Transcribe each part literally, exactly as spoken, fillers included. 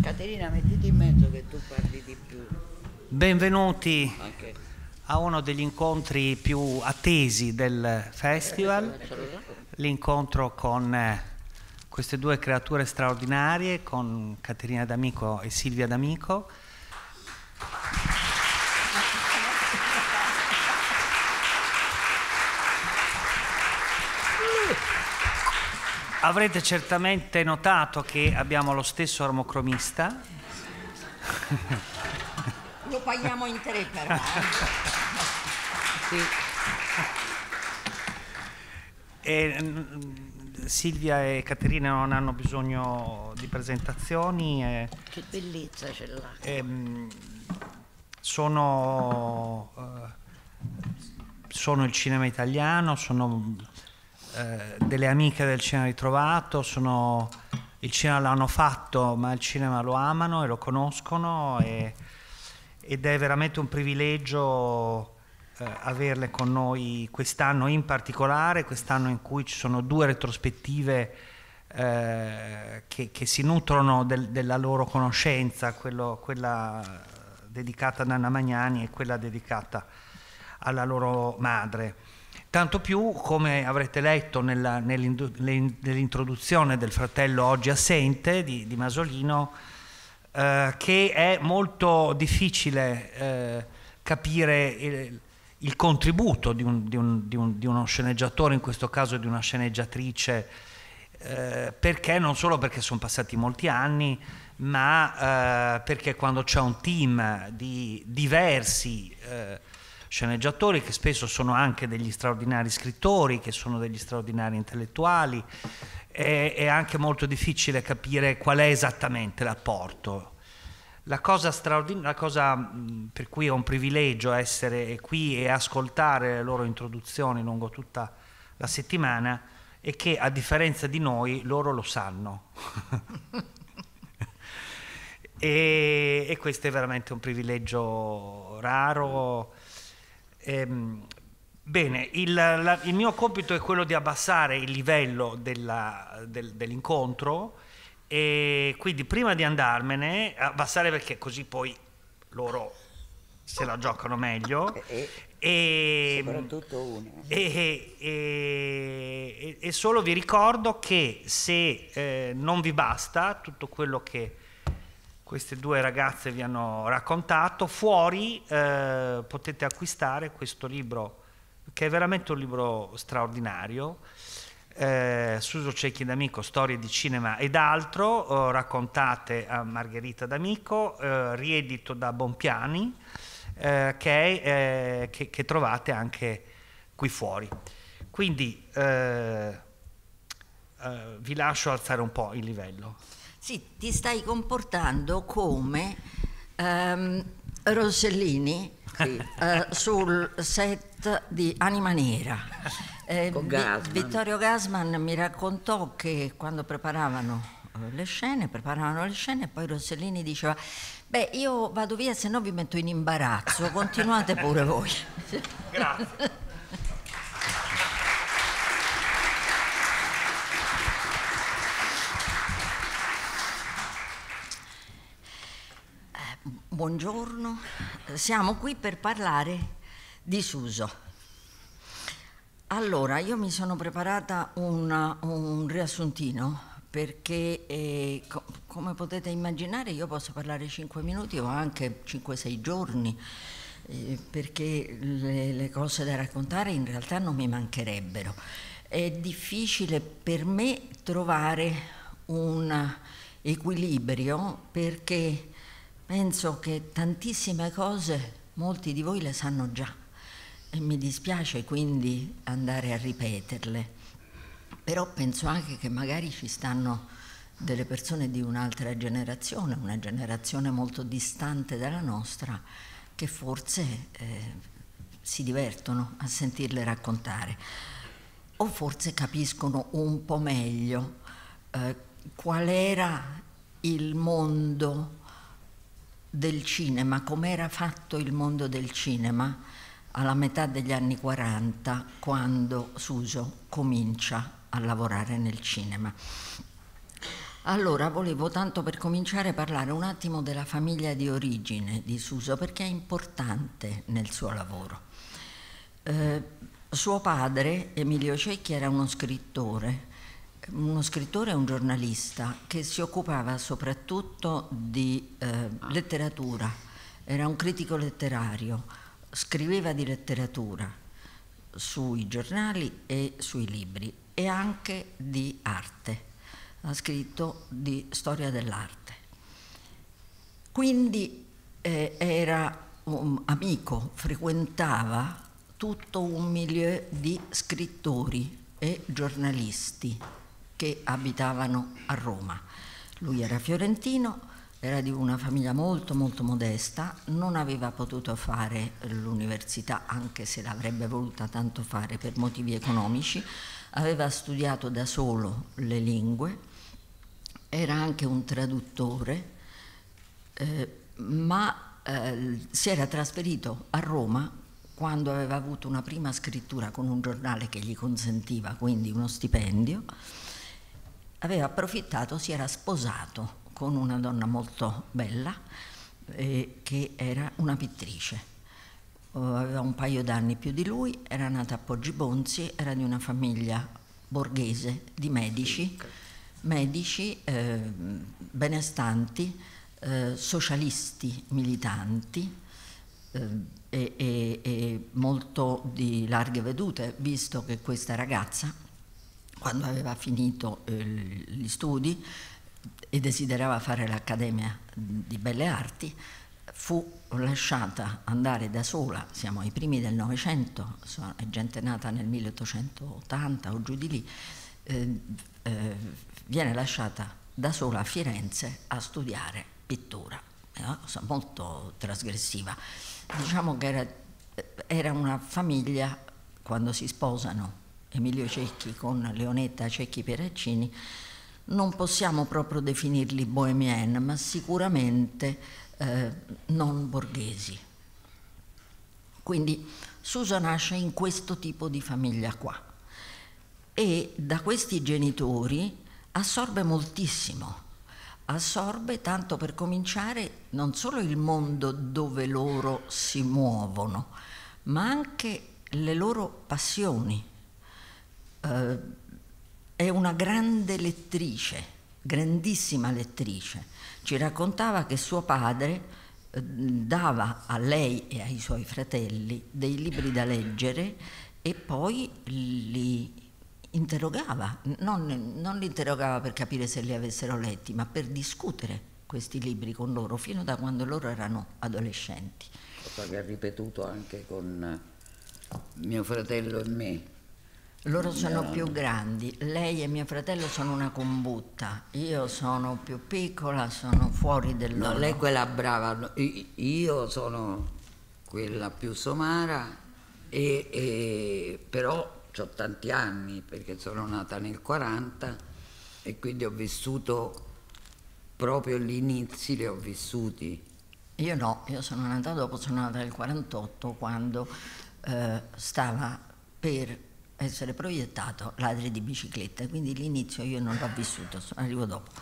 Caterina, mettiti in mezzo che tu parli di più. Benvenuti Anche. a uno degli incontri più attesi del festival, l'incontro con eh, queste due creature straordinarie, con Caterina D'Amico e Silvia D'Amico. Avrete certamente notato che abbiamo lo stesso armocromista. Lo paghiamo in tre però. Eh? Sì. E, mm, Silvia e Caterina non hanno bisogno di presentazioni. E, Che bellezza ce l'ha. e, mm, sono, eh, sono il cinema italiano, sono eh, delle amiche del cinema ritrovato, sono, il cinema l'hanno fatto, ma il cinema lo amano e lo conoscono, e, ed è veramente un privilegio eh, averle con noi quest'anno, in particolare quest'anno in cui ci sono due retrospettive eh, che, che si nutrono del, della loro conoscenza, quello, quella dedicata ad Anna Magnani e quella dedicata alla loro madre. Tanto più, come avrete letto nella, nell'introduzione del fratello oggi assente di, di Masolino, eh, che è molto difficile eh, capire il, il contributo di, un, di, un, di, un, di uno sceneggiatore, in questo caso di una sceneggiatrice, eh, perché non solo perché sono passati molti anni, ma eh, perché quando c'è un team di diversi eh, sceneggiatori, che spesso sono anche degli straordinari scrittori, che sono degli straordinari intellettuali, è, è anche molto difficile capire qual è esattamente l'apporto. La cosa straordinaria, la cosa mh, per cui è un privilegio essere qui e ascoltare le loro introduzioni lungo tutta la settimana è che, a differenza di noi, loro lo sanno. e, e questo è veramente un privilegio raro. Ehm, bene, il, la, il mio compito è quello di abbassare il livello della, del, dell'incontro, e quindi prima di andarmene, abbassare perché così poi loro se la giocano meglio, E, e, soprattutto uno. e, e, e solo vi ricordo che se eh, non vi basta tutto quello che queste due ragazze vi hanno raccontato, fuori eh, potete acquistare questo libro, che è veramente un libro straordinario, eh, Suso Cecchi D'Amico, storie di cinema ed altro, eh, raccontate a Margherita D'Amico, eh, riedito da Bompiani, eh, che, è, eh, che, che trovate anche qui fuori. Quindi eh, eh, vi lascio alzare un po' il livello. Sì, ti stai comportando come um, Rossellini sì. uh, sul set di Anima Nera. Eh, Con Vi- Gassman. Vittorio Gassman mi raccontò che quando preparavano le scene, preparavano le scene, e poi Rossellini diceva: beh, io vado via, se no vi metto in imbarazzo, continuate pure voi. Grazie. Buongiorno, siamo qui per parlare di Suso. Allora, io mi sono preparata una, un riassuntino perché, eh, co- come potete immaginare, io posso parlare cinque minuti o anche cinque sei giorni, eh, perché le, le cose da raccontare in realtà non mi mancherebbero. È difficile per me trovare un equilibrio perché penso che tantissime cose molti di voi le sanno già e mi dispiace quindi andare a ripeterle, però penso anche che magari ci stanno delle persone di un'altra generazione, una generazione molto distante dalla nostra, che forse eh, si divertono a sentirle raccontare o forse capiscono un po' meglio eh, qual era il mondo del cinema, com'era fatto il mondo del cinema alla metà degli anni quaranta, quando Suso comincia a lavorare nel cinema. Allora, volevo tanto per cominciare parlare un attimo della famiglia di origine di Suso, perché è importante nel suo lavoro. Eh, suo padre, Emilio Cecchi, era uno scrittore, uno scrittore e un giornalista che si occupava soprattutto di eh, letteratura, era un critico letterario, scriveva di letteratura sui giornali e sui libri e anche di arte. Ha scritto di storia dell'arte. Quindi eh, era un amico, frequentava tutto un milieu di scrittori e giornalisti che abitavano a Roma. Lui era fiorentino, era di una famiglia molto molto modesta, non aveva potuto fare l'università, anche se l'avrebbe voluta tanto fare per motivi economici, aveva studiato da solo le lingue, era anche un traduttore, eh, ma eh, si era trasferito a Roma quando aveva avuto una prima scrittura con un giornale che gli consentiva quindi uno stipendio, aveva approfittato, si era sposato con una donna molto bella eh, che era una pittrice. Aveva un paio d'anni più di lui, era nata a Poggibonsi, era di una famiglia borghese di medici, medici eh, benestanti, eh, socialisti militanti eh, e, e, e molto di larghe vedute, visto che questa ragazza, quando aveva finito eh, gli studi e desiderava fare l'Accademia di Belle Arti, fu lasciata andare da sola, siamo ai primi del Novecento, è gente nata nel milleottocentottanta o giù di lì, eh, eh, viene lasciata da sola a Firenze a studiare pittura, è una cosa molto trasgressiva. Diciamo che era, era una famiglia, quando si sposano Emilio Cecchi con Leonetta Cecchi Pieraccini, non possiamo proprio definirli bohemienne, ma sicuramente eh, non borghesi. Quindi Suso nasce in questo tipo di famiglia qua e da questi genitori assorbe moltissimo, assorbe tanto per cominciare non solo il mondo dove loro si muovono, ma anche le loro passioni. Eh, è una grande lettrice, grandissima lettrice. Ci raccontava che suo padre eh, dava a lei e ai suoi fratelli dei libri da leggere e poi li interrogava, non, non li interrogava per capire se li avessero letti, ma per discutere questi libri con loro fino da quando loro erano adolescenti. Cosa che ha ripetuto anche con mio fratello e me. Loro sono no. più grandi, lei e mio fratello sono una combutta, io sono più piccola, sono fuori del loro. No, lei è quella brava, io sono quella più somara, e, e, però ho tanti anni perché sono nata nel quaranta e quindi ho vissuto proprio gli inizi, li ho vissuti. Io no, io sono nata dopo, sono nata nel quarantotto quando eh, stava per essere proiettato Ladri di biciclette, quindi l'inizio io non l'ho vissuto, arrivo dopo.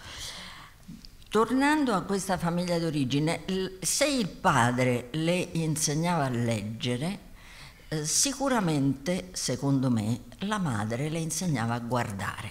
Tornando a questa famiglia d'origine, se il padre le insegnava a leggere, eh, sicuramente, secondo me, la madre le insegnava a guardare.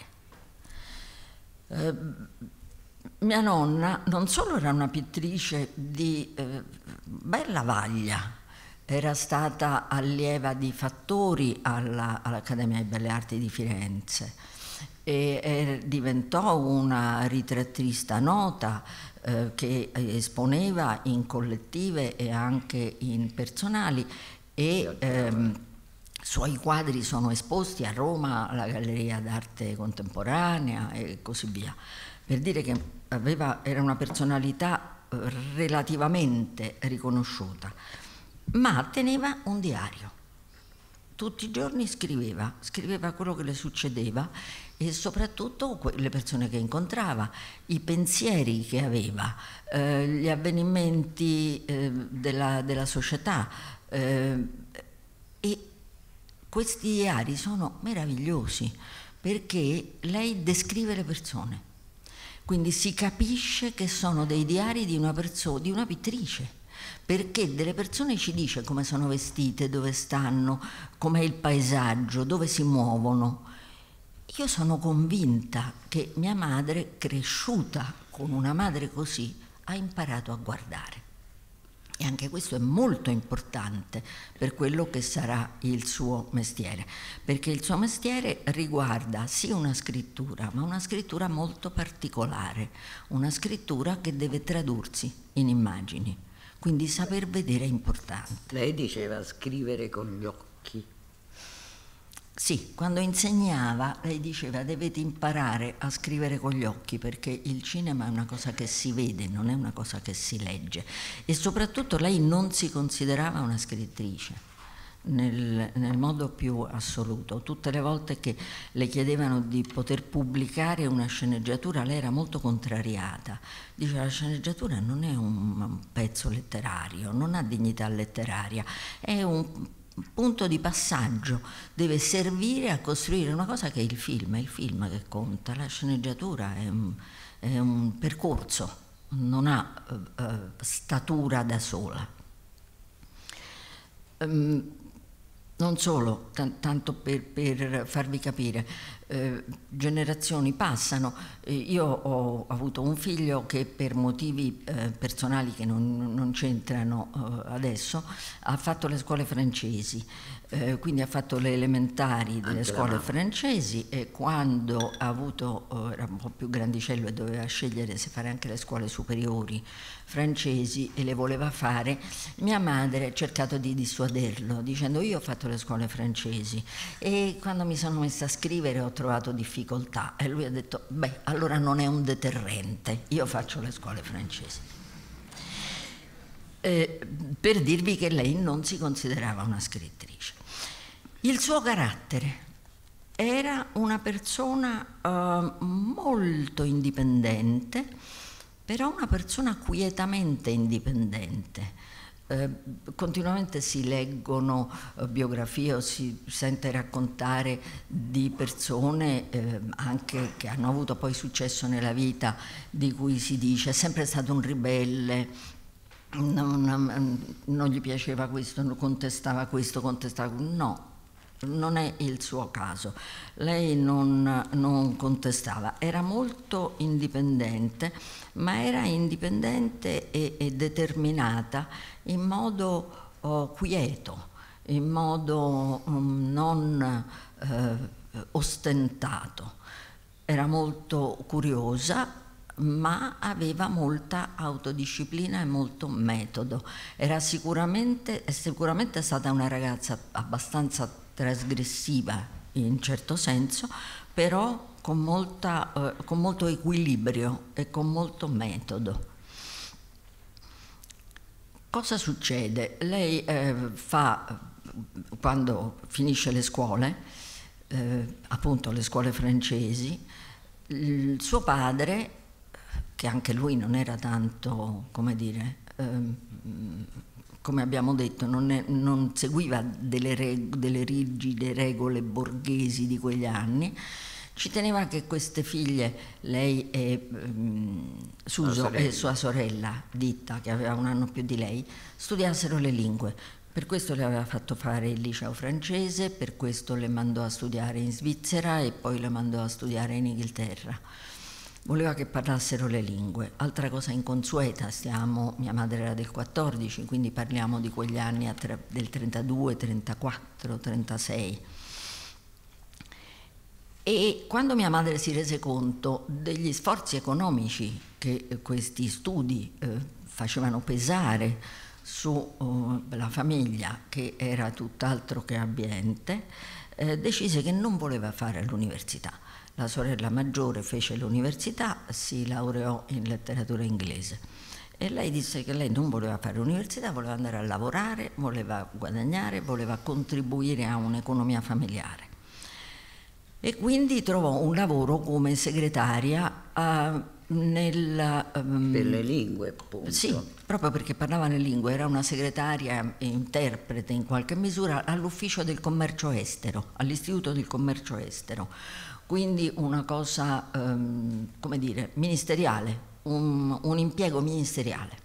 Eh, mia nonna non solo era una pittrice di eh, bella vaglia, era stata allieva di Fattori alla, all'Accademia di Belle Arti di Firenze e, e diventò una ritrattrista nota eh, che esponeva in collettive e anche in personali e ehm, suoi quadri sono esposti a Roma alla Galleria d'Arte Contemporanea e così via, per dire che aveva, era una personalità relativamente riconosciuta. Ma teneva un diario, tutti i giorni scriveva, scriveva quello che le succedeva e soprattutto le persone che incontrava, i pensieri che aveva, eh, gli avvenimenti eh, della, della società eh, e questi diari sono meravigliosi perché lei descrive le persone. Quindi si capisce che sono dei diari di una persona, di una pittrice, perché delle persone ci dice come sono vestite, dove stanno, com'è il paesaggio, dove si muovono. Io sono convinta che mia madre, cresciuta con una madre così, ha imparato a guardare. E anche questo è molto importante per quello che sarà il suo mestiere, perché il suo mestiere riguarda sì una scrittura, ma una scrittura molto particolare, una scrittura che deve tradursi in immagini, quindi saper vedere è importante. Lei diceva scrivere con gli occhi. Sì, quando insegnava lei diceva dovete imparare a scrivere con gli occhi, perché il cinema è una cosa che si vede, non è una cosa che si legge, e soprattutto lei non si considerava una scrittrice nel, nel modo più assoluto. Tutte le volte che le chiedevano di poter pubblicare una sceneggiatura lei era molto contrariata, diceva la sceneggiatura non è un, un pezzo letterario, non ha dignità letteraria, è un punto di passaggio, deve servire a costruire una cosa che è il film, è il film che conta, la sceneggiatura è un, è un percorso, non ha uh, uh, statura da sola. Um, non solo, t- tanto per, per farvi capire, eh, generazioni passano, eh, io ho avuto un figlio che per motivi eh, personali che non, non c'entrano eh, adesso ha fatto le scuole francesi, eh, quindi ha fatto le elementari delle Anche scuole francesi, e quando ha avuto, eh, era un po' più grandicello e doveva scegliere se fare anche le scuole superiori francesi e le voleva fare, mia madre ha cercato di dissuaderlo dicendo io ho fatto le scuole francesi e quando mi sono messa a scrivere ho trovato difficoltà, e lui ha detto beh allora non è un deterrente, io faccio le scuole francesi. Eh, per dirvi che lei non si considerava una scrittrice. Il suo carattere era una persona eh, molto indipendente, però una persona quietamente indipendente. Eh, continuamente si leggono eh, biografie o si sente raccontare di persone eh, anche che hanno avuto poi successo nella vita, di cui si dice è sempre stato un ribelle, non, non, non gli piaceva questo, contestava questo, contestava questo. No, non è il suo caso. Lei non, non contestava, era molto indipendente, ma era indipendente e, e determinata in modo oh, quieto, in modo um, non eh, ostentato. Era molto curiosa, ma aveva molta autodisciplina e molto metodo. Era sicuramente, è sicuramente stata una ragazza abbastanza trasgressiva in certo senso, però con, molta, eh, con molto equilibrio e con molto metodo. Cosa succede? Lei eh, fa, quando finisce le scuole, eh, appunto le scuole francesi, il suo padre, che anche lui non era tanto, come dire, ehm, come abbiamo detto, non, è, non seguiva delle, reg- delle rigide regole borghesi di quegli anni, ci teneva che queste figlie, lei e um, Suso e sua sorella Ditta, che aveva un anno più di lei, studiassero le lingue. Per questo le aveva fatto fare il liceo francese, per questo le mandò a studiare in Svizzera e poi le mandò a studiare in Inghilterra. Voleva che parlassero le lingue. Altra cosa inconsueta, stiamo, mia madre era del quattordici, quindi parliamo di quegli anni del trentadue, trentaquattro, trentasei. E quando mia madre si rese conto degli sforzi economici che questi studi eh, facevano pesare sulla uh, famiglia, che era tutt'altro che abbiente, eh, decise che non voleva fare l'università. La sorella maggiore fece l'università, si laureò in letteratura inglese e lei disse che lei non voleva fare l'università, voleva andare a lavorare, voleva guadagnare, voleva contribuire a un'economia familiare. E quindi trovò un lavoro come segretaria a, nella, um, per le lingue, appunto. Sì, proprio perché parlava le lingue, era una segretaria e interprete in qualche misura all'ufficio del commercio estero, all'istituto del commercio estero, quindi una cosa, um, come dire, ministeriale, un, un impiego ministeriale.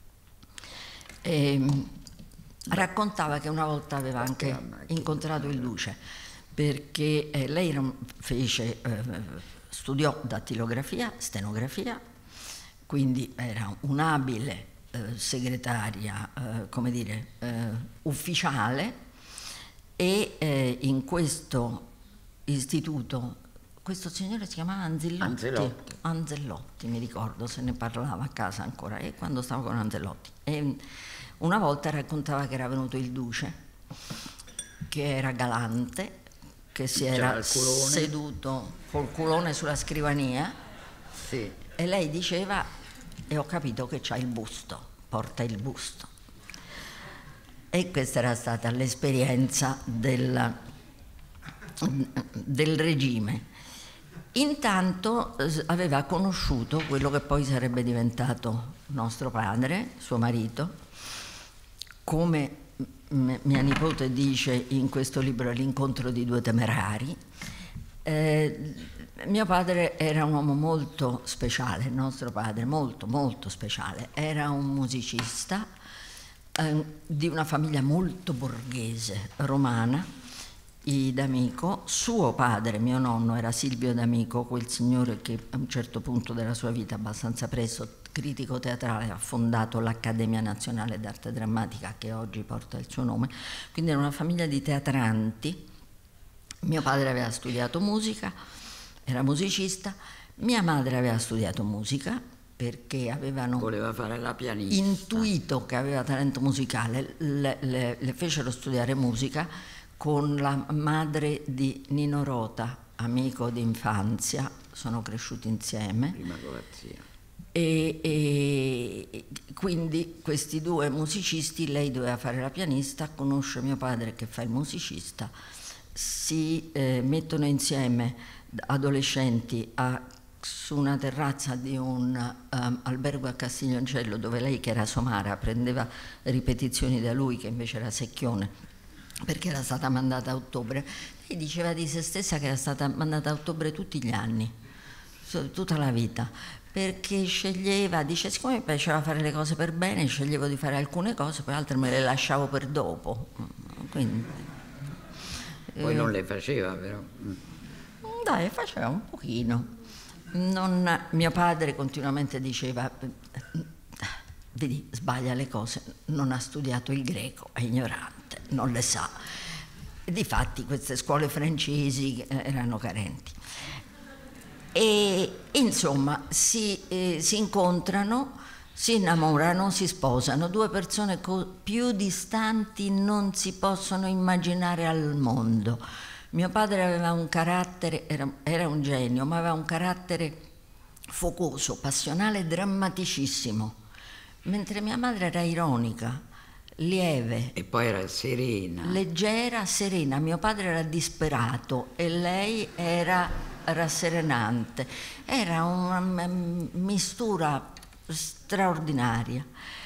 E raccontava che una volta aveva anche incontrato il duce, perché eh, lei era, fece, eh, studiò dattilografia, stenografia, quindi era un'abile eh, segretaria, eh, come dire, eh, ufficiale, e eh, in questo istituto, questo signore si chiamava Anzellotti. Anzellotti. Anzellotti, mi ricordo, se ne parlava a casa ancora, e quando stavo con Anzellotti. E una volta raccontava che era venuto il duce, che era galante, che si era seduto col culone sulla scrivania, sì. E lei diceva: e ho capito che c'ha il busto, porta il busto. E questa era stata l'esperienza del, del regime. Intanto eh, aveva conosciuto quello che poi sarebbe diventato nostro padre, suo marito, come m- mia nipote dice in questo libro, L'incontro di due temerari. Eh, mio padre era un uomo molto speciale, il nostro padre, molto molto speciale, era un musicista eh, di una famiglia molto borghese, romana, i D'Amico. Suo padre, mio nonno, era Silvio D'Amico, quel signore che a un certo punto della sua vita, abbastanza presto, critico teatrale, ha fondato l'Accademia Nazionale d'Arte Drammatica che oggi porta il suo nome, quindi era una famiglia di teatranti. Mio padre aveva studiato musica, era musicista, mia madre aveva studiato musica perché avevano voleva fare la pianista, intuito che aveva talento musicale, le, le, le fecero studiare musica con la madre di Nino Rota, amico d'infanzia, sono cresciuti insieme. Prima con la zia. E, e quindi questi due musicisti, lei doveva fare la pianista, conosce mio padre che fa il musicista, si eh, mettono insieme adolescenti a, su una terrazza di un um, albergo a Castiglioncello, dove lei, che era somara, prendeva ripetizioni da lui, che invece era secchione perché era stata mandata a ottobre. Lei diceva di se stessa che era stata mandata a ottobre tutti gli anni, tutta la vita, perché sceglieva, dice, siccome mi piaceva fare le cose per bene, sceglievo di fare alcune cose, poi altre me le lasciavo per dopo. Quindi, poi eh, non le faceva però. Dai, faceva un pochino. Non, mio padre continuamente diceva: vedi, sbaglia le cose, non ha studiato il greco, è ignorante, non le sa. Difatti queste scuole francesi erano carenti. E insomma si, eh, si incontrano, si innamorano, si sposano, due persone co- più distanti non si possono immaginare al mondo. Mio padre aveva un carattere, era, era un genio, ma aveva un carattere focoso, passionale, drammaticissimo, mentre mia madre era ironica, lieve. E poi era serena. Leggera, serena. Mio padre era disperato e lei era rasserenante. Era una mistura straordinaria.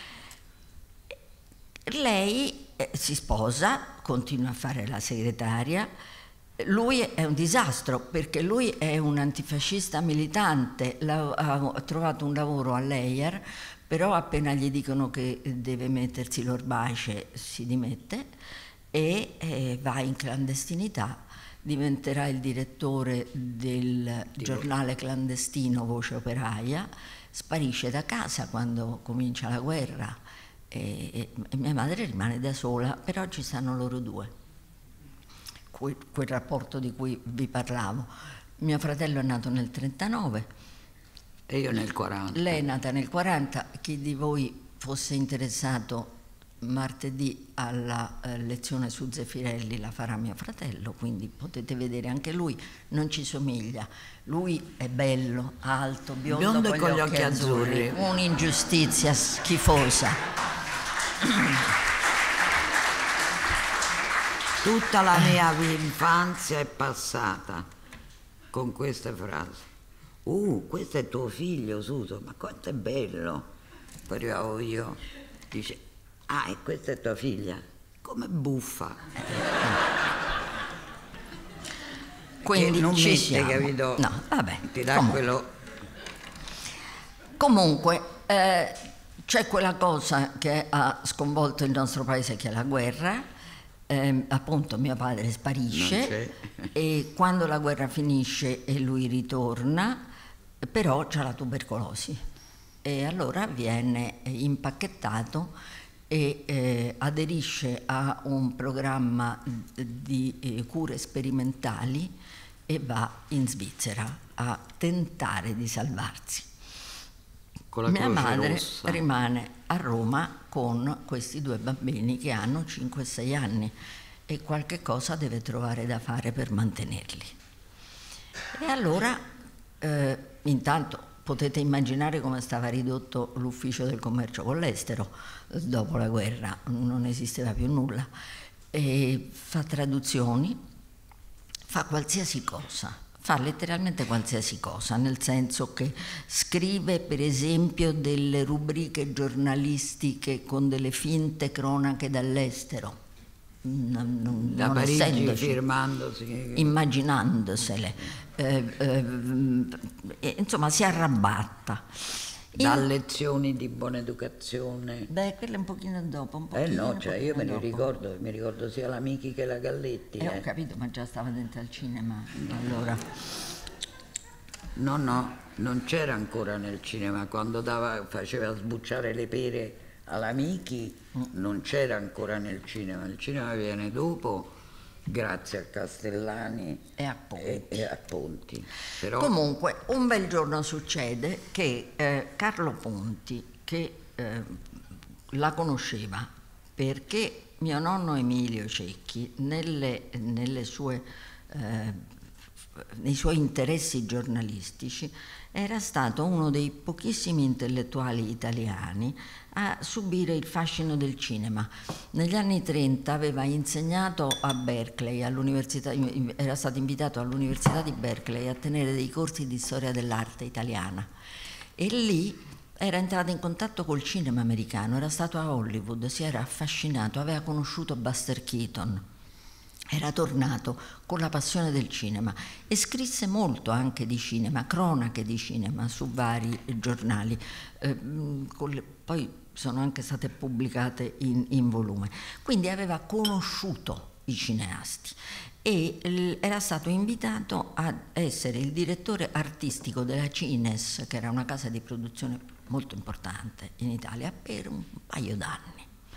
Lei eh, si sposa, continua a fare la segretaria. Lui è un disastro perché lui è un antifascista militante, la, ha trovato un lavoro all'Eier, però appena gli dicono che deve mettersi l'orbace si dimette e eh, va in clandestinità, diventerà il direttore del giornale clandestino Voce Operaia, sparisce da casa quando comincia la guerra e, e, e mia madre rimane da sola, però ci stanno loro due. Quel, quel rapporto di cui vi parlavo. Mio fratello è nato nel trentanove e io nel quaranta. Lei è nata nel quaranta. Chi di voi fosse interessato martedì alla eh, lezione su Zeffirelli la farà mio fratello, quindi potete vedere anche lui. Non ci somiglia, lui è bello, alto, biondo, biondo con, con gli occhi, occhi azzurri, azzurri. Un'ingiustizia schifosa. Tutta la mia infanzia è passata con queste frasi. uh, questo è tuo figlio Suso, ma quanto è bello. Poi arrivavo io, dice, ah, e questa è tua figlia, come buffa. Quindi che non ci mette, siamo. capito? No, vabbè. Ti dà Comunque, quello... comunque eh, c'è quella cosa che ha sconvolto il nostro paese, che è la guerra. Eh, appunto mio padre sparisce e quando la guerra finisce e lui ritorna, però c'ha la tubercolosi e allora viene impacchettato e eh, aderisce a un programma di eh, cure sperimentali e va in Svizzera a tentare di salvarsi. Con la Mia Croce madre Rossa. rimane a Roma con questi due bambini che hanno cinque sei anni e qualche cosa deve trovare da fare per mantenerli. E allora, eh, intanto, potete immaginare come stava ridotto l'ufficio del commercio con l'estero dopo la guerra, non esisteva più nulla. E fa traduzioni, fa qualsiasi cosa, fa letteralmente qualsiasi cosa, nel senso che scrive per esempio delle rubriche giornalistiche con delle finte cronache dall'estero, non, non, da non Parigi, essendoci, firmandosi, immaginandosele, eh, eh, eh, insomma si arrabatta. dà In- lezioni di buona educazione. Beh, quella un pochino dopo, un pochino, Eh no, un cioè io me pochino ne dopo. ricordo, mi ricordo sia la Michi che la Galletti. Eh, ho eh. capito, ma già stava dentro al cinema, allora. No, no, non c'era ancora nel cinema, quando dava, faceva sbucciare le pere alla Michi, non c'era ancora nel cinema, il cinema viene dopo, grazie a Castellani E a Ponti. e, e a Ponti. Però Comunque, un bel giorno succede che eh, Carlo Ponti, che eh, la conosceva perché mio nonno Emilio Cecchi, nelle, nelle sue, eh, nei suoi interessi giornalistici, era stato uno dei pochissimi intellettuali italiani a subire il fascino del cinema. Negli anni trenta aveva insegnato a Berkeley, all'università, era stato invitato all'Università di Berkeley a tenere dei corsi di storia dell'arte italiana e lì era entrato in contatto col cinema americano, era stato a Hollywood, si era affascinato, aveva conosciuto Buster Keaton. Era tornato con la passione del cinema e scrisse molto anche di cinema, cronache di cinema su vari giornali, eh, con le, poi sono anche state pubblicate in, in volume. Quindi aveva conosciuto i cineasti e l- era stato invitato ad essere il direttore artistico della Cines, che era una casa di produzione molto importante in Italia, per un paio d'anni.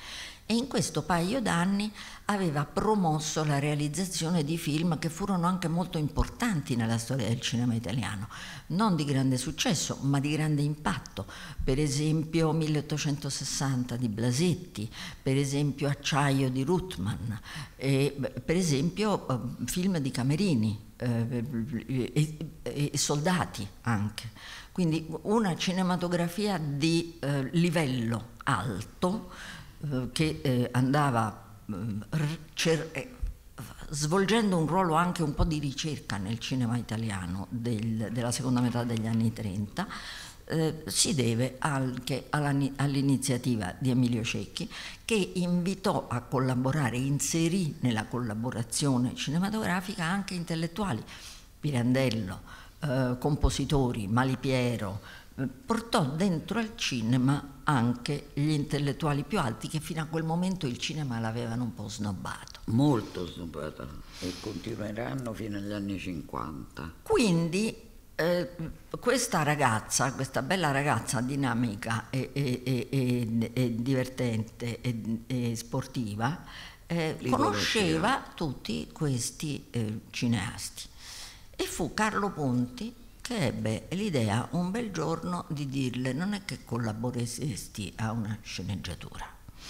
E in questo paio d'anni aveva promosso la realizzazione di film che furono anche molto importanti nella storia del cinema italiano, non di grande successo ma di grande impatto, per esempio milleottocentosessanta di Blasetti, per esempio Acciaio di Ruttmann, e per esempio film di Camerini eh, e, e, e Soldati anche. Quindi una cinematografia di eh, livello alto, che eh, andava eh, cer- eh, svolgendo un ruolo anche un po' di ricerca nel cinema italiano del, della seconda metà degli anni trenta, eh, si deve anche alla, all'iniziativa di Emilio Cecchi, che invitò a collaborare, inserì nella collaborazione cinematografica anche intellettuali, Pirandello, eh, compositori, Malipiero, portò dentro al cinema anche gli intellettuali più alti che fino a quel momento il cinema l'avevano un po' snobbato. molto snobbato e continueranno fino agli anni cinquanta. Quindi eh, questa ragazza, questa bella ragazza dinamica e, e, e, e, e divertente e, e sportiva, eh, conosceva tutti questi eh, cineasti e fu Carlo Ponti che ebbe l'idea un bel giorno di dirle: non è che collaboreresti a una sceneggiatura?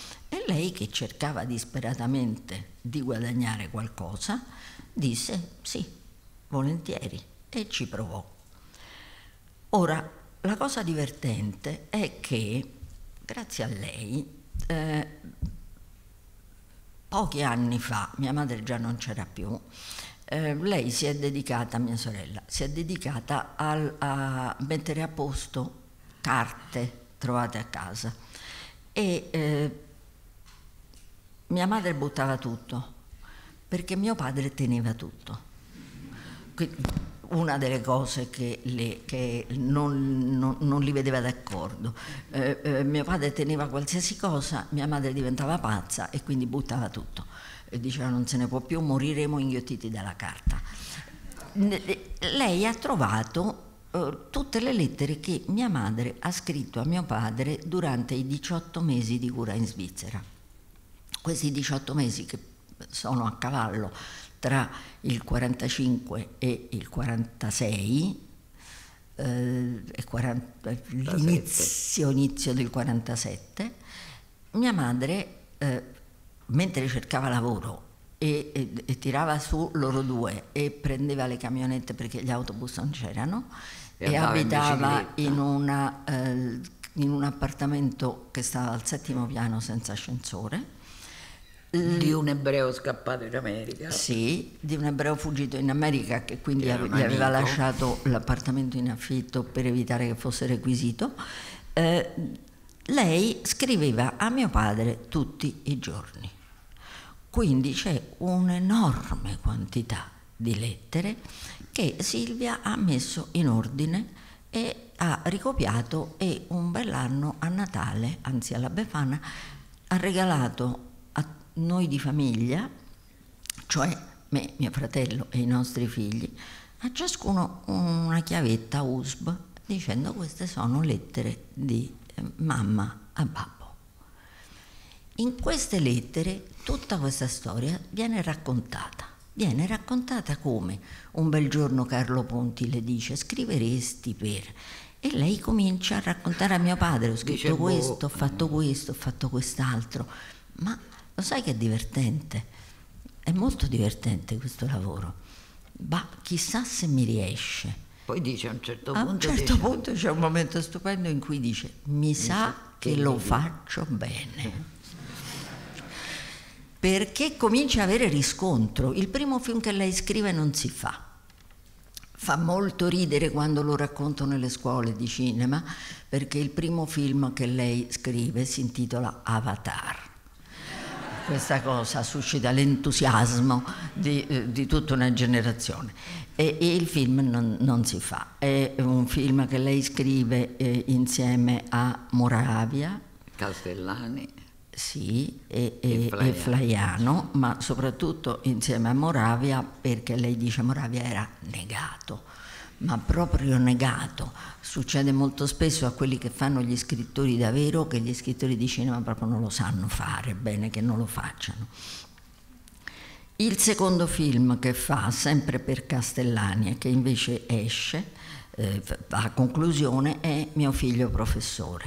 E lei, che cercava disperatamente di guadagnare qualcosa, disse sì, volentieri, e ci provò. Ora, la cosa divertente è che, grazie a lei, eh, pochi anni fa, mia madre già non c'era più, Eh, lei si è dedicata, mia sorella, si è dedicata al, a mettere a posto carte trovate a casa e eh, mia madre buttava tutto perché mio padre teneva tutto. Quindi, una delle cose che, le, che non, non, non li vedeva d'accordo. Eh, eh, mio padre teneva qualsiasi cosa, mia madre diventava pazza e quindi buttava tutto. E diceva non se ne può più, moriremo inghiottiti dalla carta. Lei ha trovato eh, tutte le lettere che mia madre ha scritto a mio padre durante i diciotto mesi di cura in Svizzera. Questi diciotto mesi che sono a cavallo tra il quarantacinque e il quarantasei, eh, e quaranta, l'inizio inizio del quarantasette, mia madre, eh, mentre cercava lavoro e, e, e tirava su loro due e prendeva le camionette perché gli autobus non c'erano, e, e abitava in, una, eh, in un appartamento che stava al settimo piano senza ascensore. Di un ebreo scappato in America. Sì, di un ebreo fuggito in America che quindi ave- gli aveva lasciato l'appartamento in affitto per evitare che fosse requisito. Eh, lei scriveva a mio padre tutti i giorni. Quindi c'è un'enorme quantità di lettere che Silvia ha messo in ordine e ha ricopiato, e un bell'anno a Natale, anzi alla Befana, ha regalato noi di famiglia, cioè me, mio fratello e i nostri figli, a ciascuno una chiavetta U S B dicendo queste sono lettere di mamma a babbo. In queste lettere tutta questa storia viene raccontata. Viene raccontata come un bel giorno Carlo Ponti le dice scriveresti per... E lei comincia a raccontare a mio padre, ho scritto dice, questo, boh. ho fatto questo, ho fatto quest'altro, ma... Lo sai che è divertente? È molto divertente questo lavoro. Ma chissà se mi riesce. Poi dice a un certo a punto... A un certo dice, punto c'è un momento stupendo in cui dice mi, mi sa che, che lo faccio bene. Perché comincia a avere riscontro. Il primo film che lei scrive non si fa. Fa molto ridere quando lo racconto nelle scuole di cinema, perché il primo film che lei scrive si intitola Avatar. Questa cosa suscita l'entusiasmo di, eh, di tutta una generazione e, e il film non, non si fa. È un film che lei scrive eh, insieme a Moravia, Castellani, sì, e, e, e, Flaiano. e Flaiano, ma soprattutto insieme a Moravia, perché lei dice Moravia era negato, ma proprio negato. Succede molto spesso a quelli che fanno gli scrittori davvero che gli scrittori di cinema proprio non lo sanno fare, bene che non lo facciano. Il secondo film che fa, sempre per Castellani, e che invece esce eh, a conclusione, è Mio figlio professore.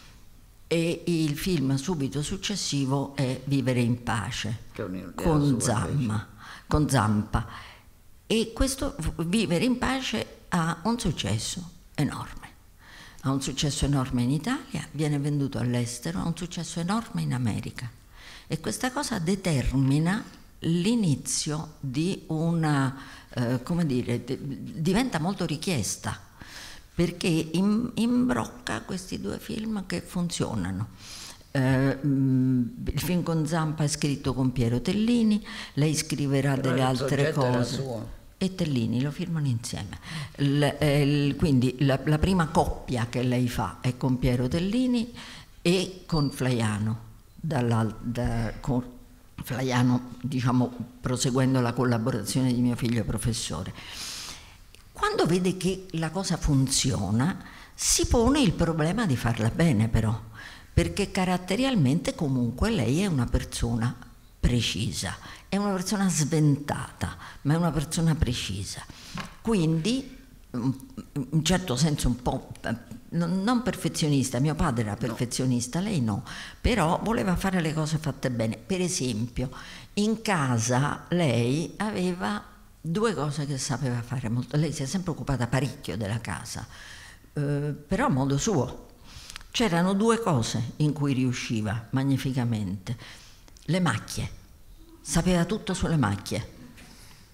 E il film subito successivo è Vivere in pace, con Zampa, con Zampa. E questo Vivere in pace ha un successo enorme. Ha un successo enorme in Italia, viene venduto all'estero, ha un successo enorme in America. E questa cosa determina l'inizio di una, eh, come dire, diventa molto richiesta, perché in, imbrocca questi due film che funzionano. Eh, il film con Zampa è scritto con Piero Tellini, lei scriverà però delle altre cose. E Tellini lo firmano insieme. L, eh, quindi la, la prima coppia che lei fa è con Piero Tellini e con Flaiano, da, con Flaiano, diciamo, proseguendo la collaborazione di Mio figlio professore. Quando vede che la cosa funziona, si pone il problema di farla bene però, perché caratterialmente comunque lei è una persona precisa, è una persona sventata, ma è una persona precisa. Quindi, in un certo senso un po' non perfezionista, mio padre era perfezionista, lei no, però voleva fare le cose fatte bene. Per esempio, in casa lei aveva due cose che sapeva fare molto, lei si è sempre occupata parecchio della casa, eh, però a modo suo. C'erano due cose in cui riusciva magnificamente: le macchie, sapeva tutto sulle macchie,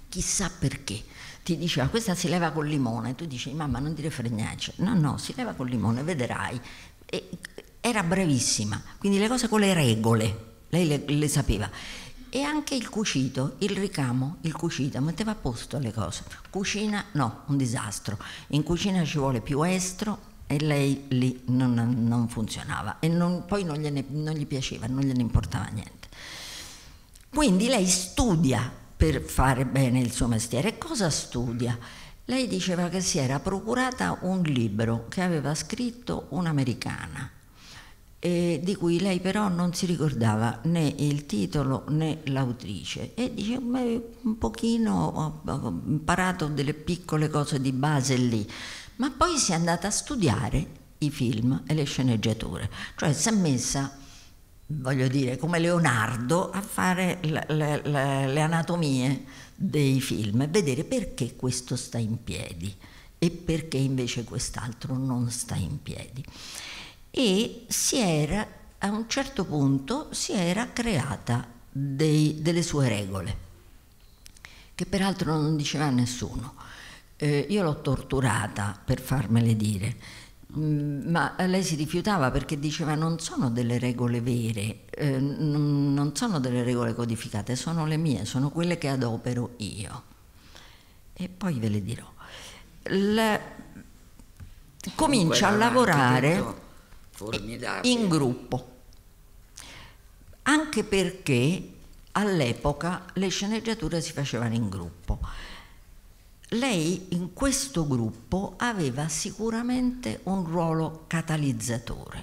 chissà perché. Ti diceva questa si leva col limone, tu dici mamma non dire fregnacce, no no si leva col limone, vedrai. E era bravissima, quindi le cose con le regole, lei le, le sapeva. E anche il cucito, il ricamo, il cucito, metteva a posto le cose. Cucina no, un disastro, in cucina ci vuole più estro e lei lì non, non funzionava e non, poi non, gliene, non gli piaceva, non gliene importava niente. Quindi lei studia per fare bene il suo mestiere. E cosa studia? Lei diceva che si era procurata un libro che aveva scritto un'americana, e di cui lei però non si ricordava né il titolo né l'autrice, e dice un pochino ho imparato delle piccole cose di base lì, ma poi si è andata a studiare i film e le sceneggiature, cioè si è messa, voglio dire, come Leonardo a fare le, le, le anatomie dei film e vedere perché questo sta in piedi e perché invece quest'altro non sta in piedi. E si era, a un certo punto, si era creata dei, delle sue regole, che peraltro non diceva a nessuno. Eh, io l'ho torturata per farmele dire, ma lei si rifiutava perché diceva non sono delle regole vere, eh, non sono delle regole codificate, sono le mie, sono quelle che adopero io. E poi ve le dirò. La... Comincia a lavorare in gruppo, anche perché all'epoca le sceneggiature si facevano in gruppo. Lei in questo gruppo aveva sicuramente un ruolo catalizzatore,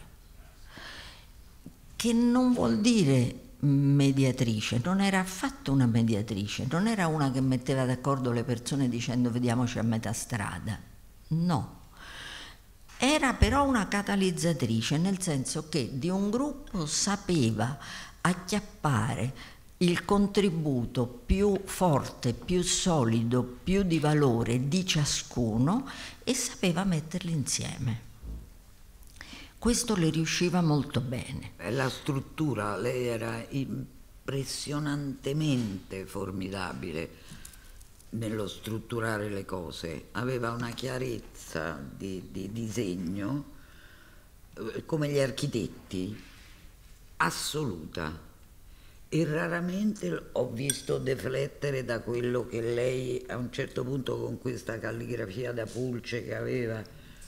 che non vuol dire mediatrice, non era affatto una mediatrice, non era una che metteva d'accordo le persone dicendo vediamoci a metà strada, no. Era però una catalizzatrice, nel senso che di un gruppo sapeva acchiappare il contributo più forte, più solido, più di valore di ciascuno e sapeva metterli insieme. Questo le riusciva molto bene. La struttura, lei era impressionantemente formidabile nello strutturare le cose, aveva una chiarezza di, di disegno, come gli architetti, assoluta. E raramente ho visto deflettere da quello che lei a un certo punto con questa calligrafia da pulce che aveva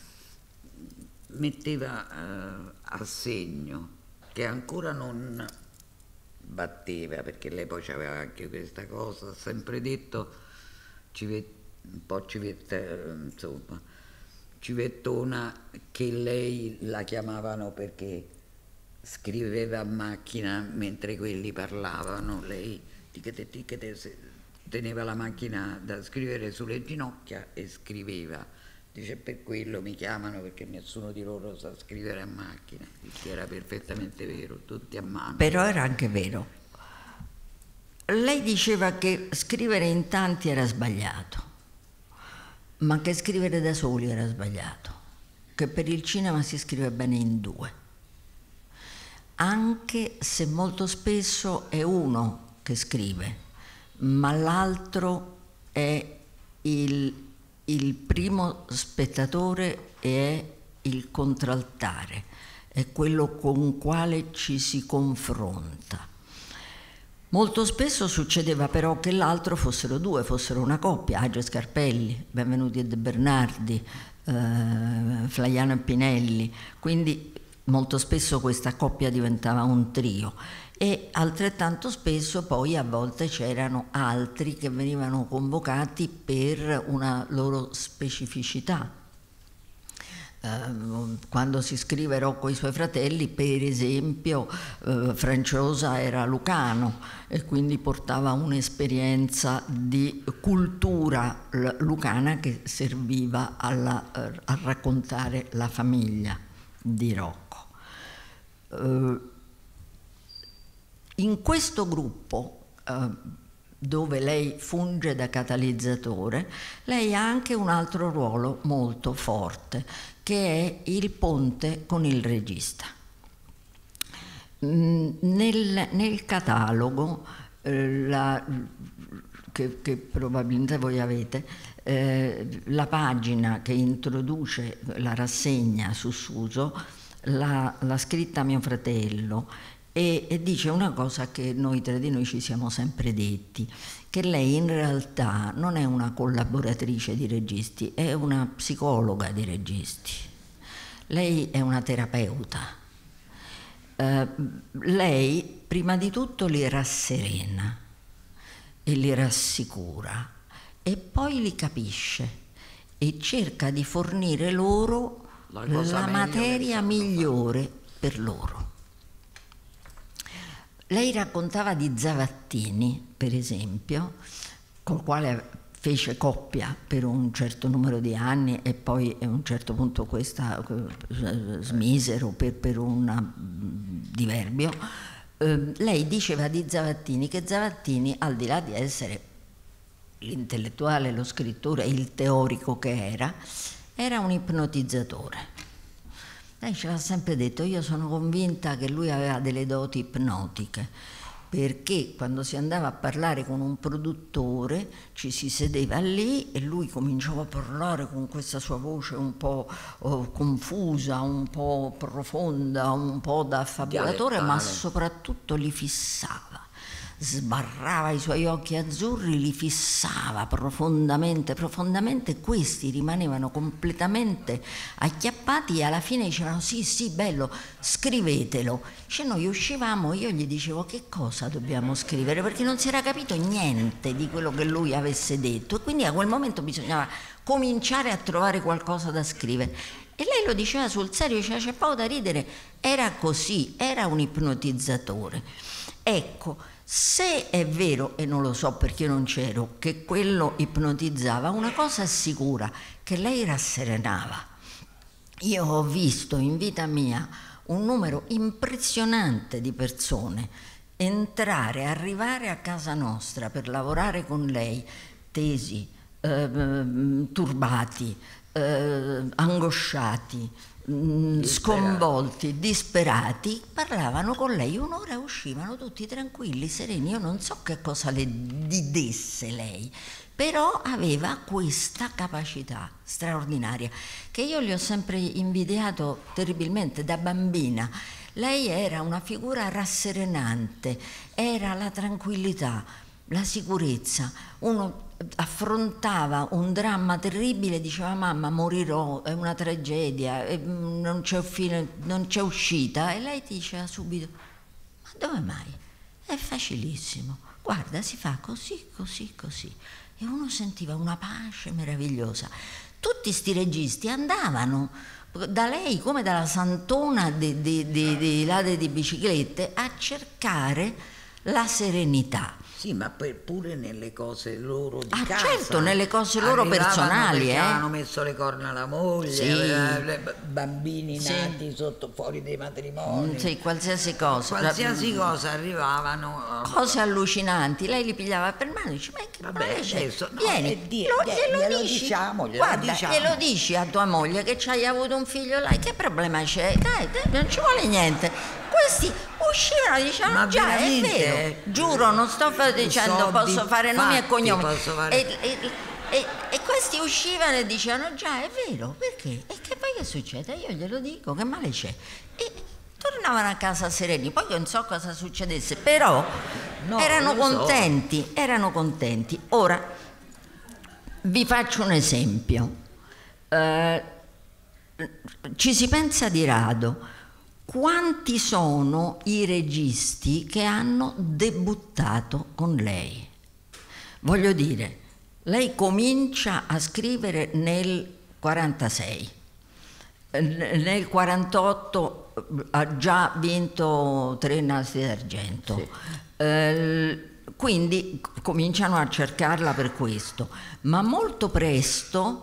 metteva eh, a segno, che ancora non batteva, perché lei poi aveva anche questa cosa, ha sempre detto civet, un po' civetta, insomma, civettona, che lei la chiamavano perché scriveva a macchina mentre quelli parlavano, lei tichete, tichete, teneva la macchina da scrivere sulle ginocchia e scriveva. Dice per quello mi chiamano, perché nessuno di loro sa scrivere a macchina, il che era perfettamente vero, tutti a mano. Però era anche vero. Lei diceva che scrivere in tanti era sbagliato, ma che scrivere da soli era sbagliato, che per il cinema si scrive bene in due. Anche se molto spesso è uno che scrive, ma l'altro è il, il primo spettatore e è il contraltare, è quello con quale ci si confronta. Molto spesso succedeva però che l'altro fossero due, fossero una coppia, Age e Scarpelli, Benvenuti e De Bernardi, eh, Flaiano e Pinelli, quindi molto spesso questa coppia diventava un trio e altrettanto spesso poi a volte c'erano altri che venivano convocati per una loro specificità. Eh, quando si scrive Rocco e i suoi fratelli, per esempio, eh, Franciosa era lucano e quindi portava un'esperienza di cultura lucana che serviva alla, a raccontare la famiglia di Rocco. In questo gruppo, eh, dove lei funge da catalizzatore, lei ha anche un altro ruolo molto forte, che è il ponte con il regista. Nel, nel catalogo, eh, la, che, che probabilmente voi avete, eh, la pagina che introduce la rassegna su Suso l'ha, l'ha scritta mio fratello e, e dice una cosa che noi tra di noi ci siamo sempre detti, che lei in realtà non è una collaboratrice di registi, è una psicologa di registi. Lei è una terapeuta. Eh, lei prima di tutto li rasserena e li rassicura e poi li capisce e cerca di fornire loro la, la materia migliore per loro. Lei raccontava di Zavattini, per esempio, col quale fece coppia per un certo numero di anni e poi a un certo punto questa smisero per, per un diverbio. Eh, lei diceva di Zavattini che Zavattini, al di là di essere l'intellettuale, lo scrittore, il teorico che era, era un ipnotizzatore. Lei ce l'ha sempre detto, io sono convinta che lui aveva delle doti ipnotiche, perché quando si andava a parlare con un produttore ci si sedeva lì e lui cominciava a parlare con questa sua voce un po' oh, confusa, un po' profonda, un po' da affabulatore, ma soprattutto li fissava. Sbarrava i suoi occhi azzurri, li fissava profondamente, profondamente, e questi rimanevano completamente acchiappati e alla fine dicevano sì, sì, bello, scrivetelo. Cioè noi uscivamo, io gli dicevo che cosa dobbiamo scrivere, perché non si era capito niente di quello che lui avesse detto e quindi a quel momento bisognava cominciare a trovare qualcosa da scrivere. E lei lo diceva sul serio, diceva c'è poco da ridere, era così, era un ipnotizzatore. Ecco, se è vero, e non lo so perché io non c'ero, che quello ipnotizzava, una cosa è sicura, che lei rasserenava. Io ho visto in vita mia un numero impressionante di persone entrare, arrivare a casa nostra per lavorare con lei, tesi, eh, turbati, eh, angosciati, sconvolti, disperati, parlavano con lei un'ora e uscivano tutti tranquilli, sereni. Io non so che cosa le desse lei, però aveva questa capacità straordinaria che io gli ho sempre invidiato terribilmente da bambina. Lei era una figura rasserenante, era la tranquillità, la sicurezza. Uno affrontava un dramma terribile, diceva mamma morirò, è una tragedia, non c'è fine, non c'è uscita, e lei ti diceva subito ma dove mai? È facilissimo, guarda, si fa così, così, così, e uno sentiva una pace meravigliosa. Tutti sti registi andavano da lei come dalla santona di, di, di, di lade di biciclette a cercare la serenità. Sì, ma pure nelle cose loro di ah, casa. Certo, nelle cose loro personali. Eh. Avevano messo le corna alla moglie, sì. avevano bambini sì. nati sotto fuori dei matrimoni. Sì, qualsiasi cosa. Qualsiasi la, cosa arrivavano. Cose allucinanti. Lei li pigliava per mano e dice, ma che Vabbè, adesso, no, vieni, di, lo, di, glielo, glielo dici, diciamo, glielo guarda, diciamo. glielo dici a tua moglie che c'hai avuto un figlio là, che problema c'è? Dai, dai, non ci vuole niente. Questi uscivano e dicevano, già, è vero, giuro, non sto dicendo, so posso fare nomi e cognomi. Fare... E, e, e, e questi uscivano e dicevano, già, è vero, perché? E che poi che succede? Io glielo dico, che male c'è? E tornavano a casa sereni, poi non so cosa succedesse, però no, erano contenti, so. erano contenti. Ora, vi faccio un esempio. Eh, ci si pensa di rado. Quanti sono i registi che hanno debuttato con lei? Voglio dire, lei comincia a scrivere nel quarantasei, nel quarantotto ha già vinto tre Nastri d'Argento, sì. eh, quindi cominciano a cercarla per questo, ma molto presto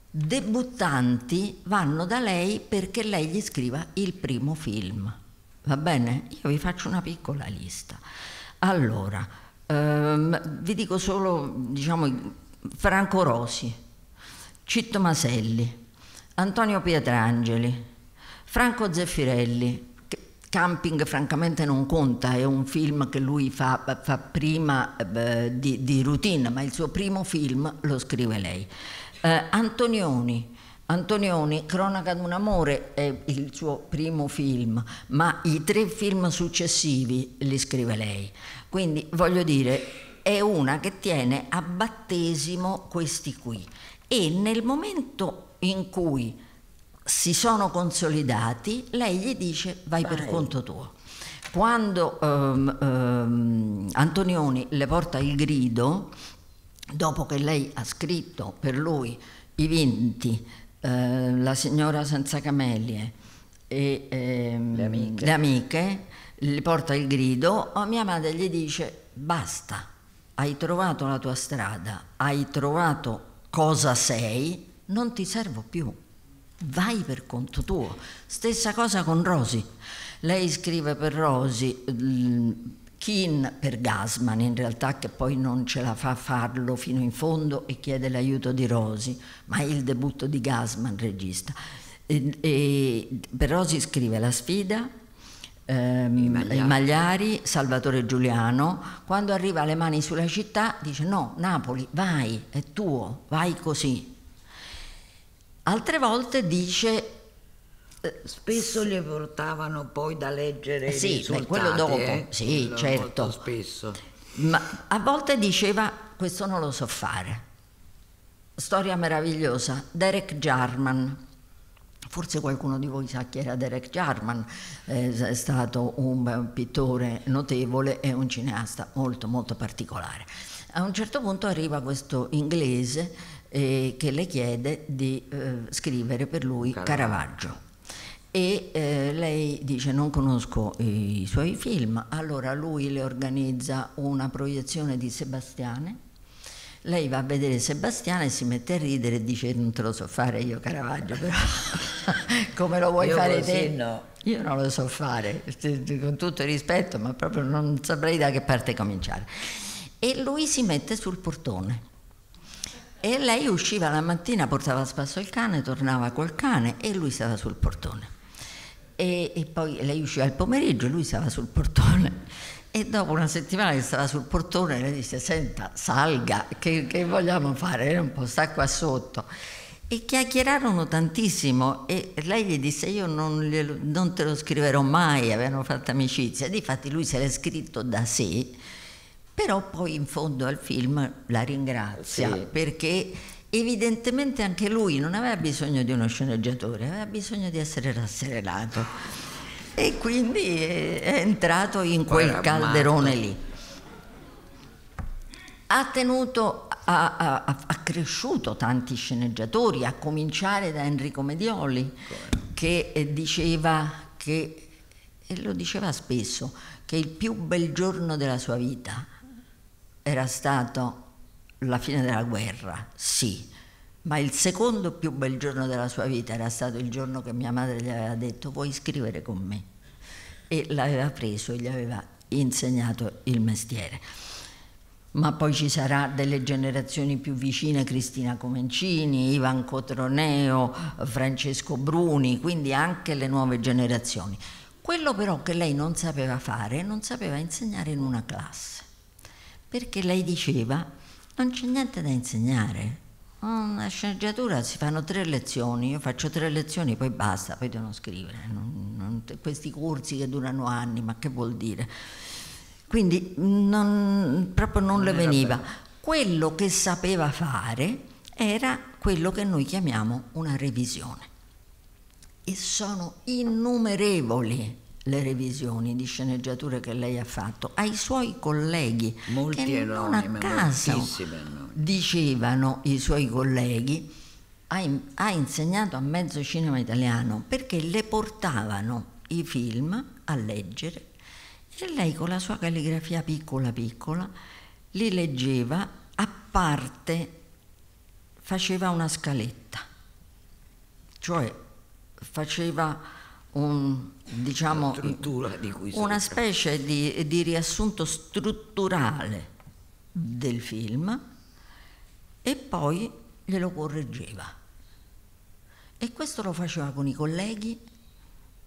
debuttanti vanno da lei perché lei gli scriva il primo film. Va bene? Io vi faccio una piccola lista. Allora, ehm, vi dico solo, diciamo, Franco Rosi, Citto Maselli, Antonio Pietrangeli, Franco Zeffirelli, che, Camping francamente non conta, è un film che lui fa, fa prima eh, di, di routine, ma il suo primo film lo scrive lei. Eh, Antonioni, Antonioni, Cronaca d'un amore è il suo primo film, ma i tre film successivi li scrive lei. Quindi voglio dire, è una che tiene a battesimo questi qui. E nel momento in cui si sono consolidati, lei gli dice vai, vai. per conto tuo. Quando um, um, Antonioni le porta il grido, dopo che lei ha scritto per lui I vinti, eh, La signora senza camelie e ehm, le amiche, le amiche, le porta il grido, oh, mia madre gli dice basta, hai trovato la tua strada, hai trovato cosa sei, non ti servo più. Vai per conto tuo. Stessa cosa con Rosy. Lei scrive per Rosy, Keane per Gassman, in realtà, che poi non ce la fa farlo fino in fondo e chiede l'aiuto di Rosy, ma è il debutto di Gassman, regista. E, e per Rosy scrive La sfida, ehm, I, Magliari. I Magliari, Salvatore Giuliano. Quando arriva alle mani sulla città dice no, Napoli, vai, è tuo, vai così. Altre volte dice... Spesso gli portavano poi da leggere eh sì, i risultati, quello dopo, eh? sì, quello certo. Molto spesso. Ma a volte diceva, questo non lo so fare. Storia meravigliosa, Derek Jarman. Forse qualcuno di voi sa chi era Derek Jarman, eh, è stato un pittore notevole e un cineasta molto molto particolare. A un certo punto arriva questo inglese eh, che le chiede di eh, scrivere per lui Caravaggio. Caravaggio. E eh, lei dice non conosco i suoi film, allora lui le organizza una proiezione di Sebastiane, lei va a vedere Sebastiane e si mette a ridere e dice non te lo so fare io Caravaggio, però come lo vuoi io fare così, te? No. Io non lo so fare, con tutto il rispetto, ma proprio non saprei da che parte cominciare. E lui si mette sul portone. E lei usciva la mattina, portava a spasso il cane, tornava col cane e lui stava sul portone. E, e poi lei usciva il pomeriggio, lui stava sul portone. E dopo una settimana che stava sul portone, lei disse: senta, salga, che, che vogliamo fare? Un po' sta qua sotto. E chiacchierarono tantissimo e lei gli disse: io non, glielo, non te lo scriverò mai, avevano fatto amicizia. Difatti lui se l'è scritto da sé, però poi in fondo al film la ringrazia, sì, perché evidentemente anche lui non aveva bisogno di uno sceneggiatore, aveva bisogno di essere rasserenato e quindi è, è entrato in quel calderone lì. Ha tenuto, ha, ha, ha cresciuto tanti sceneggiatori, a cominciare da Enrico Medioli, che diceva che, e lo diceva spesso, che il più bel giorno della sua vita era stato la fine della guerra, sì, ma il secondo più bel giorno della sua vita era stato il giorno che mia madre gli aveva detto: vuoi scrivere con me? E l'aveva preso e gli aveva insegnato il mestiere. Ma poi ci sarà delle generazioni più vicine, Cristina Comencini, Ivan Cotroneo, Francesco Bruni, quindi anche le nuove generazioni. Quello però che lei non sapeva fare, non sapeva insegnare in una classe, perché lei diceva: non c'è niente da insegnare, una sceneggiatura si fanno tre lezioni, io faccio tre lezioni poi basta, poi devono scrivere, non, non, questi corsi che durano anni, ma che vuol dire? Quindi non, proprio non, non le veniva. Bello. Quello che sapeva fare era quello che noi chiamiamo una revisione, e sono innumerevoli le revisioni di sceneggiature che lei ha fatto ai suoi colleghi. Molti che non a caso dicevano i suoi colleghi: ha, ha insegnato a mezzo cinema italiano, perché le portavano i film a leggere e lei con la sua calligrafia piccola piccola li leggeva, a parte faceva una scaletta, cioè faceva un, diciamo, di cui una specie di, di riassunto strutturale del film e poi glielo correggeva. E questo lo faceva con i colleghi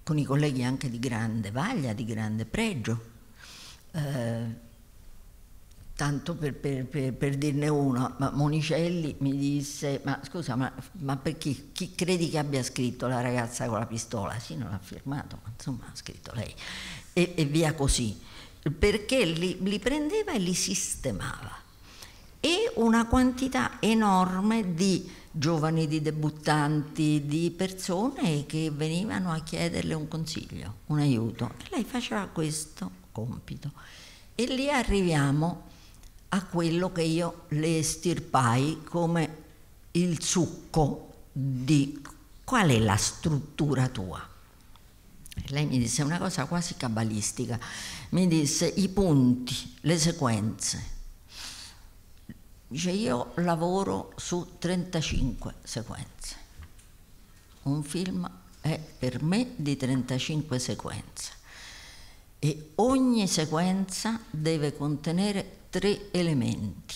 con i colleghi anche di grande vaglia, di grande pregio. Eh, tanto per, per, per, per dirne uno, ma Monicelli mi disse: ma scusa, ma, ma per chi, chi credi che abbia scritto La ragazza con la pistola? Sì, non l'ha firmato, ma insomma ha scritto lei. E, e via così, perché li, li prendeva e li sistemava. E una quantità enorme di giovani, di debuttanti, di persone che venivano a chiederle un consiglio, un aiuto, e lei faceva questo compito. E lì arriviamo a quello che io le estirpai come il succo di qual è la struttura tua. E lei mi disse una cosa quasi cabalistica, mi disse: i punti, le sequenze. Dice: io lavoro su trentacinque sequenze. Un film è per me di trentacinque sequenze e ogni sequenza deve contenere tre elementi.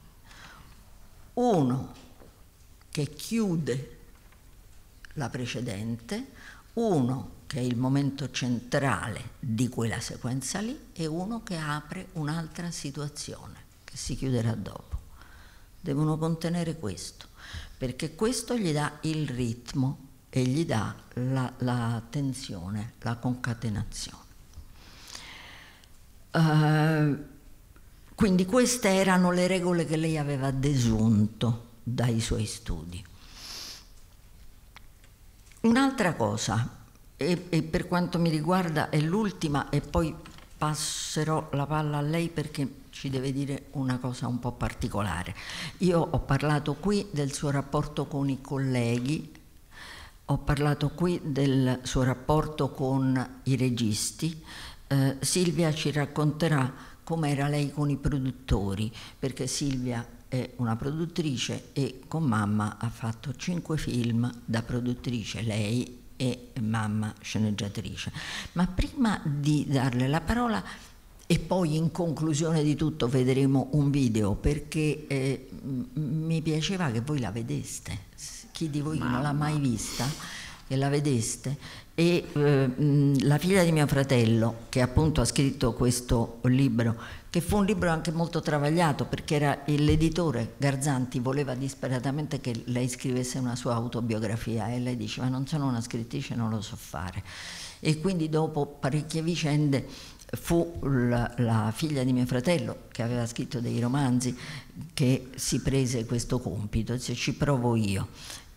Uno che chiude la precedente, uno che è il momento centrale di quella sequenza lì e uno che apre un'altra situazione che si chiuderà dopo. Devono contenere questo, perché questo gli dà il ritmo e gli dà la, la tensione, la concatenazione. Uh, quindi queste erano le regole che lei aveva desunto dai suoi studi. Un'altra cosa, e, e per quanto mi riguarda è l'ultima, e poi passerò la palla a lei perché ci deve dire una cosa un po' particolare. Io ho parlato qui del suo rapporto con i colleghi, ho parlato qui del suo rapporto con i registi. Eh, Silvia ci racconterà com'era lei con i produttori, perché Silvia è una produttrice e con mamma ha fatto cinque film da produttrice, lei e mamma sceneggiatrice. Ma prima di darle la parola, e poi in conclusione di tutto vedremo un video, perché eh, mi piaceva che voi la vedeste, chi di voi non l'ha mai vista, che la vedeste. E eh, la figlia di mio fratello, che appunto ha scritto questo libro, che fu un libro anche molto travagliato, perché era l'editore Garzanti voleva disperatamente che lei scrivesse una sua autobiografia e lei diceva: non sono una scrittrice, non lo so fare. E quindi dopo parecchie vicende fu la, la figlia di mio fratello, che aveva scritto dei romanzi, che si prese questo compito, disse: ci provo io.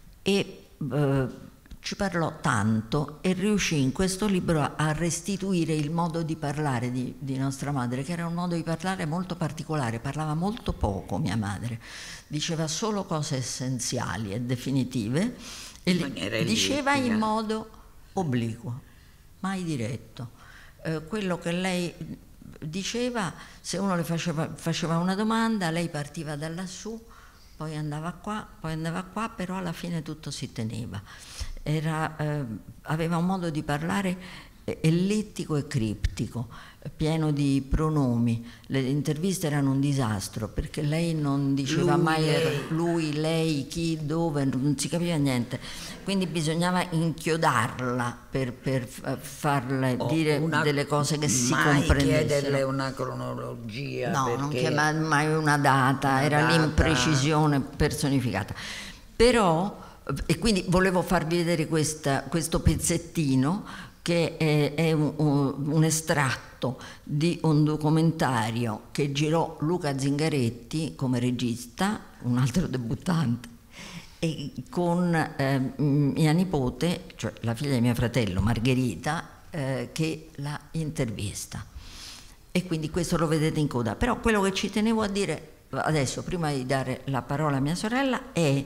E eh, ci parlò tanto e riuscì in questo libro a, a restituire il modo di parlare di, di nostra madre, che era un modo di parlare molto particolare. Parlava molto poco mia madre, diceva solo cose essenziali e definitive e li, diceva in modo obliquo, mai diretto. Eh, quello che lei diceva, se uno le faceva, faceva una domanda, lei partiva da lassù, poi andava qua, poi andava qua, però alla fine tutto si teneva. Era, eh, aveva un modo di parlare ellittico e criptico, pieno di pronomi. Le interviste erano un disastro perché lei non diceva lui, mai lei. lui, lei, chi, dove, non si capiva niente. Quindi bisognava inchiodarla per, per farle oh, dire una, delle cose che si comprendessero. Chiederle una cronologia. No, non chiamava mai una data, una era data. L'imprecisione personificata. Però, e quindi volevo farvi vedere questa, questo pezzettino che è, è un, un estratto di un documentario che girò Luca Zingaretti come regista, un altro debuttante, e con eh, mia nipote, cioè la figlia di mio fratello, Margherita, eh, che la intervista. E quindi questo lo vedete in coda. Però quello che ci tenevo a dire adesso, prima di dare la parola a mia sorella, è: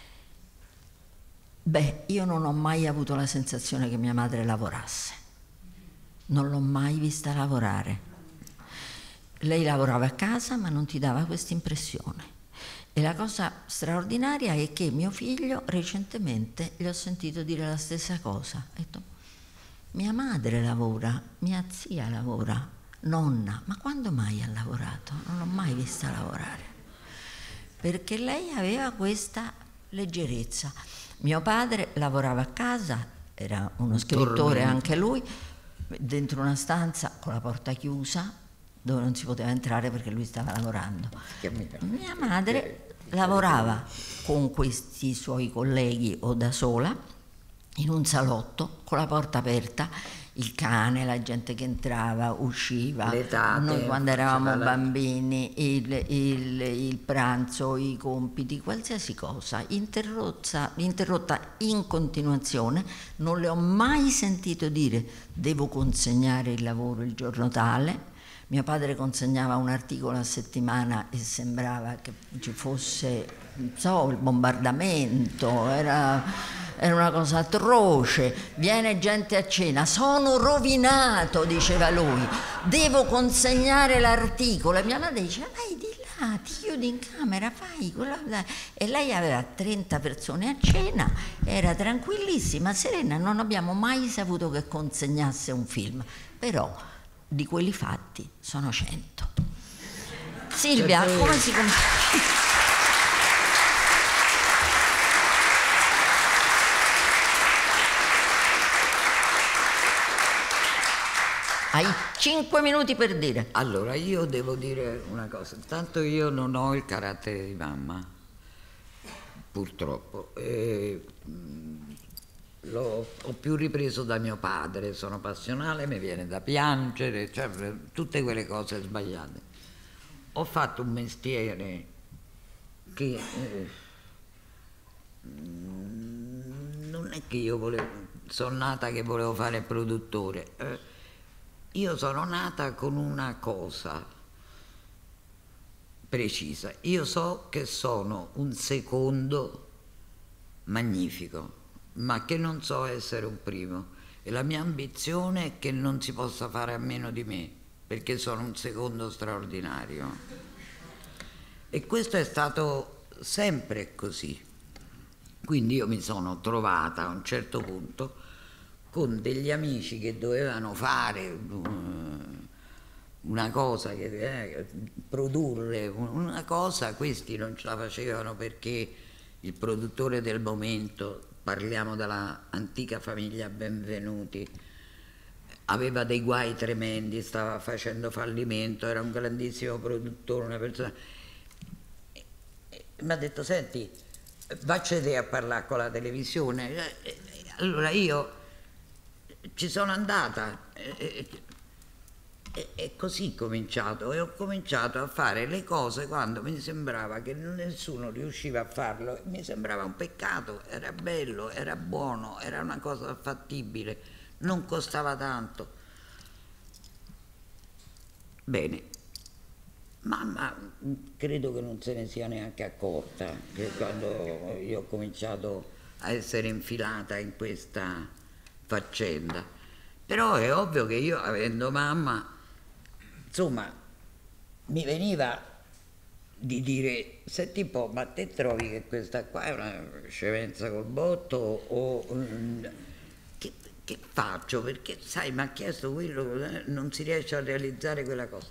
beh, io non ho mai avuto la sensazione che mia madre lavorasse, non l'ho mai vista lavorare. Lei lavorava a casa ma non ti dava questa impressione. E la cosa straordinaria è che mio figlio recentemente gli ho sentito dire la stessa cosa. Ha detto: mia madre lavora, mia zia lavora, nonna, ma quando mai ha lavorato? Non l'ho mai vista lavorare. Perché lei aveva questa leggerezza. Mio padre lavorava a casa era uno scrittore anche lui, dentro una stanza con la porta chiusa dove non si poteva entrare perché lui stava lavorando. Mia madre lavorava con questi suoi colleghi o da sola in un salotto con la porta aperta, il cane, la gente che entrava, usciva, tate, noi quando eravamo bambini, il, il, il pranzo, i compiti, qualsiasi cosa, interrotta, interrotta in continuazione. Non le ho mai sentito dire devo consegnare il lavoro il giorno tale. Mio padre consegnava un articolo a settimana e sembrava che ci fosse, non so, il bombardamento, era, era una cosa atroce. Viene gente a cena, sono rovinato, diceva lui, devo consegnare l'articolo. E mia madre diceva, vai di là, ti chiudi in camera, fai quello. E lei aveva trenta persone a cena, era tranquillissima, serena, non abbiamo mai saputo che consegnasse un film, però di quelli fatti sono cento. Silvia, cioè, come si compra? Hai cinque minuti per dire. Allora, io devo dire una cosa. Intanto io non ho il carattere di mamma, purtroppo. E, L'ho, ho più ripreso da mio padre, sono passionale, mi viene da piangere, cioè tutte quelle cose sbagliate. Ho fatto un mestiere che eh, non è che io volevo, sono nata che volevo fare il produttore, eh, io sono nata con una cosa precisa, io so che sono un secondo magnifico, ma che non so essere un primo, e la mia ambizione è che non si possa fare a meno di me, perché sono un secondo straordinario. E questo è stato sempre così. Quindi io mi sono trovata a un certo punto con degli amici che dovevano fare una cosa, che, eh, produrre una cosa, questi non ce la facevano perché il produttore del momento, parliamo della antica famiglia Benvenuti, aveva dei guai tremendi, stava facendo fallimento, era un grandissimo produttore, una persona. Mi ha detto, senti, vacci te a parlare con la televisione. Allora io ci sono andata e, e, e così ho cominciato, e ho cominciato a fare le cose quando mi sembrava che nessuno riusciva a farlo, mi sembrava un peccato, era bello, era buono, era una cosa fattibile, non costava tanto. Bene, mamma credo che non se ne sia neanche accorta che quando io ho cominciato a essere infilata in questa faccenda, però è ovvio che io, avendo mamma, insomma, mi veniva di dire, senti un po', ma te trovi che questa qua è una scemenza col botto o um, che, che faccio? Perché sai, mi ha chiesto quello, eh, non si riesce a realizzare quella cosa.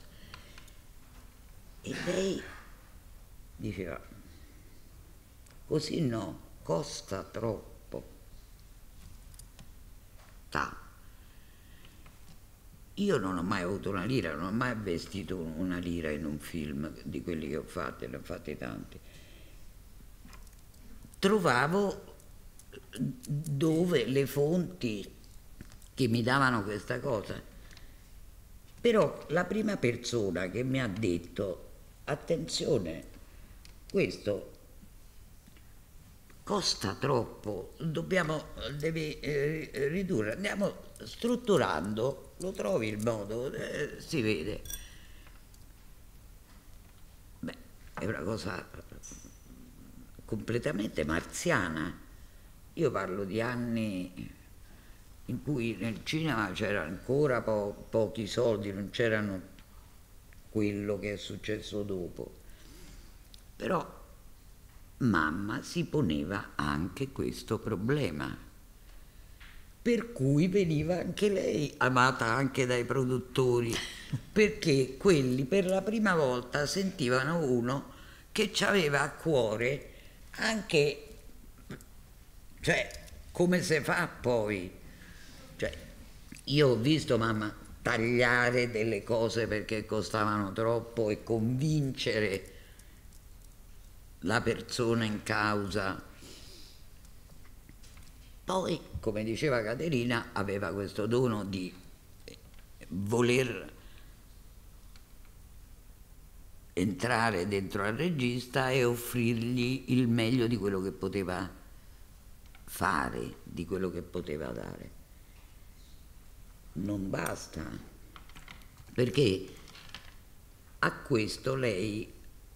E lei diceva, così no, costa troppo. Ta. Io non ho mai avuto una lira, non ho mai vestito una lira in un film di quelli che ho fatto, ne ho fatti tanti. Trovavo dove le fonti che mi davano questa cosa. Però la prima persona che mi ha detto, attenzione, questo costa troppo, dobbiamo, devi eh, ridurre, andiamo strutturando, lo trovi il modo, eh, si vede. Beh, è una cosa completamente marziana. Io parlo di anni in cui nel cinema c'erano ancora po- pochi soldi, non c'erano quello che è successo dopo. Però mamma si poneva anche questo problema, per cui veniva anche lei amata anche dai produttori, perché quelli per la prima volta sentivano uno che ci aveva a cuore anche, cioè, come si fa poi? Cioè, io ho visto mamma tagliare delle cose perché costavano troppo e convincere la persona in causa. Poi, come diceva Caterina, aveva questo dono di voler entrare dentro al regista e offrirgli il meglio di quello che poteva fare, di quello che poteva dare. Non basta, perché a questo lei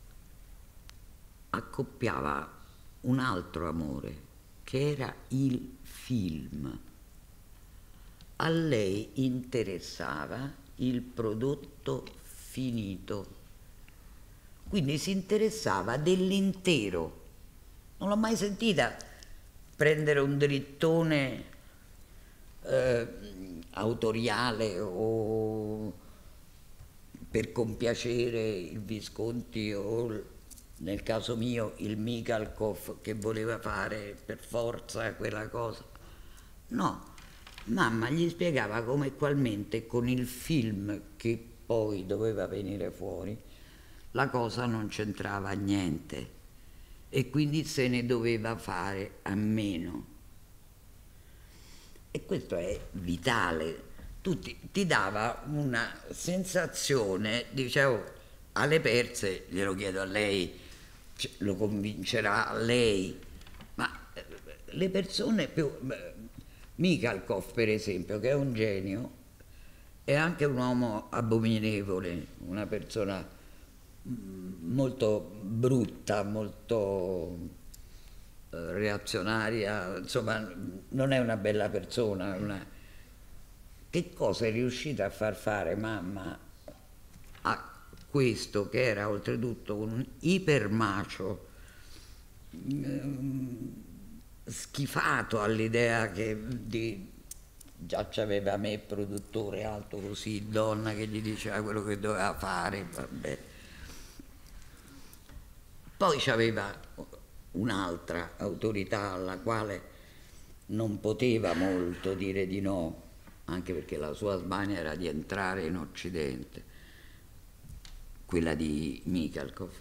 accoppiava un altro amore, che era il film. A lei interessava il prodotto finito, quindi si interessava dell'intero. Non l'ho mai sentita prendere un drittone eh, autoriale o per compiacere il Visconti o, nel caso mio, il Mikhalkov che voleva fare per forza quella cosa. No, mamma gli spiegava come equalmente con il film che poi doveva venire fuori la cosa non c'entrava niente e quindi se ne doveva fare a meno. E questo è vitale. Tu ti, ti dava una sensazione, dicevo, alle perse, glielo chiedo a lei, lo convincerà lei, ma le persone più... Mikhalkov, per esempio, che è un genio, è anche un uomo abominevole, una persona molto brutta, molto eh, reazionaria, insomma non è una bella persona. Una... Che cosa è riuscita a far fare mamma a questo che era oltretutto un ipermacio, schifato all'idea che di, già c'aveva me produttore alto così, donna che gli diceva quello che doveva fare, vabbè. Poi c'aveva un'altra autorità alla quale non poteva molto dire di no, anche perché la sua smania era di entrare in Occidente, quella di Mikhalkov.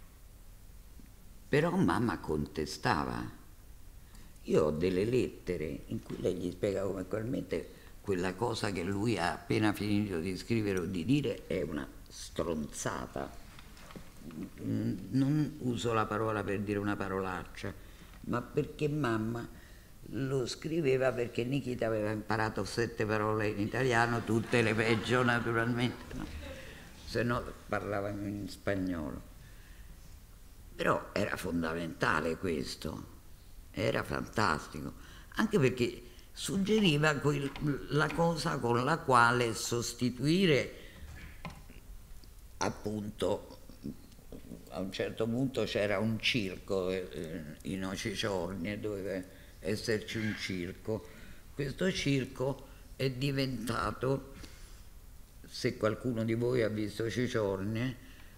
Però mamma contestava. Io ho delle lettere in cui lei gli spiega come attualmente quella cosa che lui ha appena finito di scrivere o di dire è una stronzata. Non uso la parola per dire una parolaccia, ma perché mamma lo scriveva perché Nikita aveva imparato sette parole in italiano, tutte le peggio naturalmente, no? Se no parlava in spagnolo. Però era fondamentale questo, era fantastico, anche perché suggeriva quel, la cosa con la quale sostituire, appunto, a un certo punto c'era un circo eh, in Ociciorni e doveva esserci un circo. Questo circo è diventato, se qualcuno di voi ha visto Ciciorni,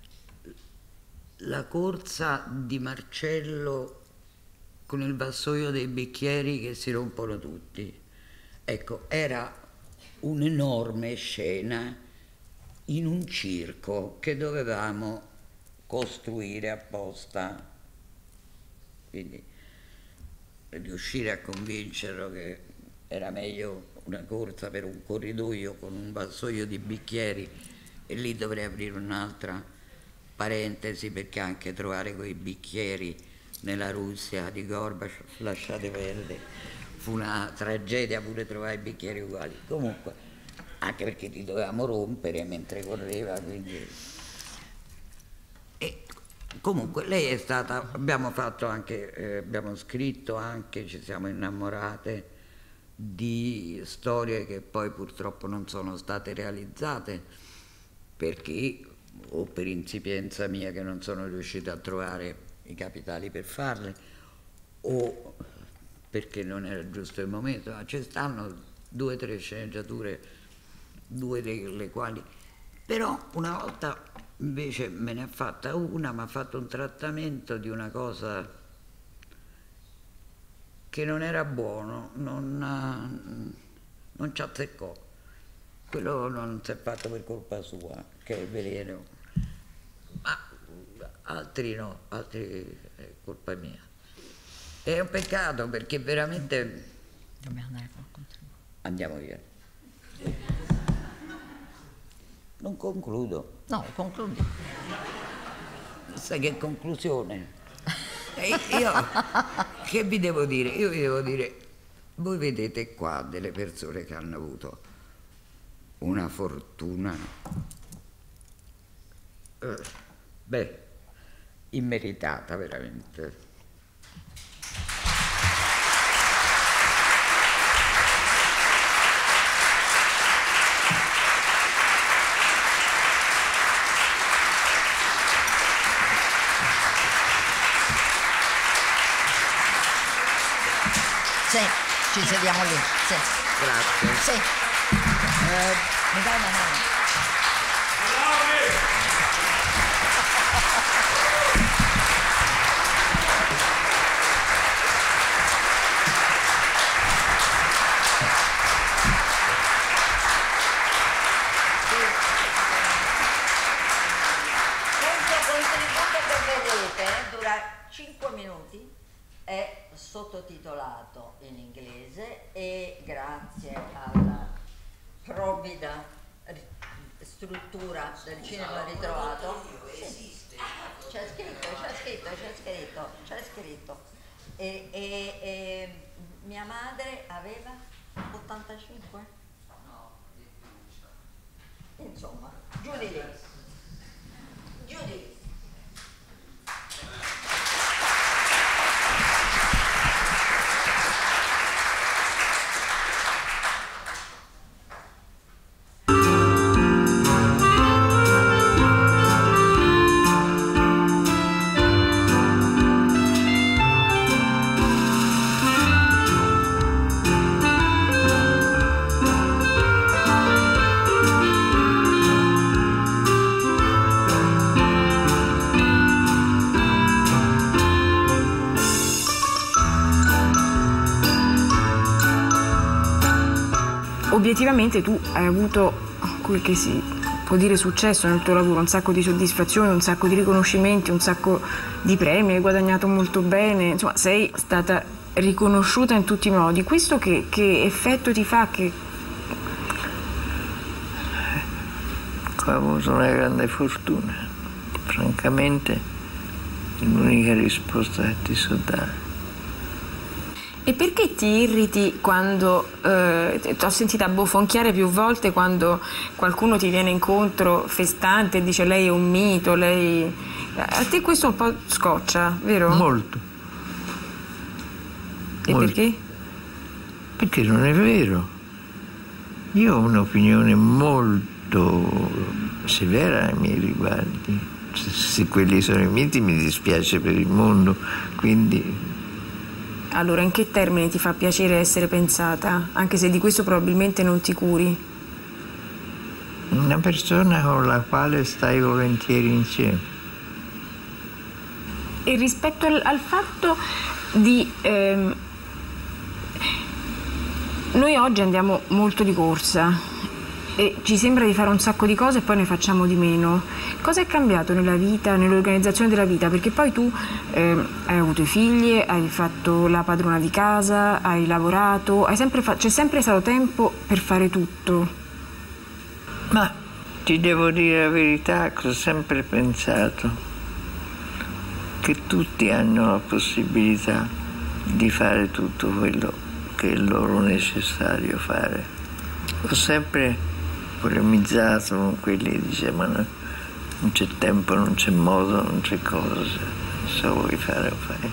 la corsa di Marcello con il vassoio dei bicchieri che si rompono tutti. Ecco, era un'enorme scena in un circo che dovevamo costruire apposta, quindi riuscire a convincerlo che era meglio una corsa per un corridoio con un vassoio di bicchieri, e lì dovrei aprire un'altra parentesi perché anche trovare quei bicchieri nella Russia di Gorbaciov, lasciate perdere, fu una tragedia pure trovare i bicchieri uguali, comunque anche perché li dovevamo rompere mentre correva, quindi... E comunque lei è stata, abbiamo fatto anche, eh, abbiamo scritto anche, ci siamo innamorate di storie che poi purtroppo non sono state realizzate perché o per insipienza mia che non sono riuscita a trovare i capitali per farle o perché non era giusto il momento, ma ci stanno due o tre sceneggiature, due delle quali però una volta invece me ne ha fatta una, mi ha fatto un trattamento di una cosa che non era buono, non, non ci azzeccò. Quello non si è fatto per colpa sua, che è il veleno, ma altri no, altri è colpa mia. È un peccato perché veramente... Dobbiamo andare col contributo. Andiamo via. Non concludo. No, concludi. Sai che conclusione? E io che vi devo dire? Io vi devo dire, voi vedete qua delle persone che hanno avuto una fortuna, eh, beh, immeritata veramente. Sì, ci sediamo lì. Sì. Grazie. Sì. Eh, mi dai una mano? Questo contributo che vedete dura cinque minuti, è sottotitolato in inglese e grazie alla provvida struttura del cinema ritrovato sì, c'è scritto, c'è scritto, c'è scritto, c'è scritto e, e, e mia madre aveva ottantacinque? No, insomma, giù di lì, giù di lì. Obiettivamente tu hai avuto quel che si può dire successo nel tuo lavoro, un sacco di soddisfazioni, un sacco di riconoscimenti, un sacco di premi, hai guadagnato molto bene, insomma sei stata riconosciuta in tutti i modi. Questo che, che effetto ti fa? Che... Ho avuto una grande fortuna, francamente l'unica risposta che ti so dare. E perché ti irriti quando, eh, ti ho sentita bofonchiare più volte quando qualcuno ti viene incontro festante e dice lei è un mito, lei... A te questo un po' scoccia, vero? Molto. E Molto. Perché? Perché non è vero. Io ho un'opinione molto severa ai miei riguardi. Se, se quelli sono i miti mi dispiace per il mondo, quindi... Allora, in che termini ti fa piacere essere pensata, anche se di questo probabilmente non ti curi? Una persona con la quale stai volentieri insieme. E rispetto al, al fatto di... Ehm, noi oggi andiamo molto di corsa e ci sembra di fare un sacco di cose e poi ne facciamo di meno. Cosa è cambiato nella vita, nell'organizzazione della vita? Perché poi tu eh, hai avuto i figli, hai fatto la padrona di casa, hai lavorato, hai sempre fa- c'è sempre stato tempo per fare tutto. Ma ti devo dire la verità, che ho sempre pensato che tutti hanno la possibilità di fare tutto quello che è loro necessario fare. Ho sempre polemizzato con quelli che dicevano no, non c'è tempo, non c'è modo, non c'è cosa, se vuoi fare lo fai.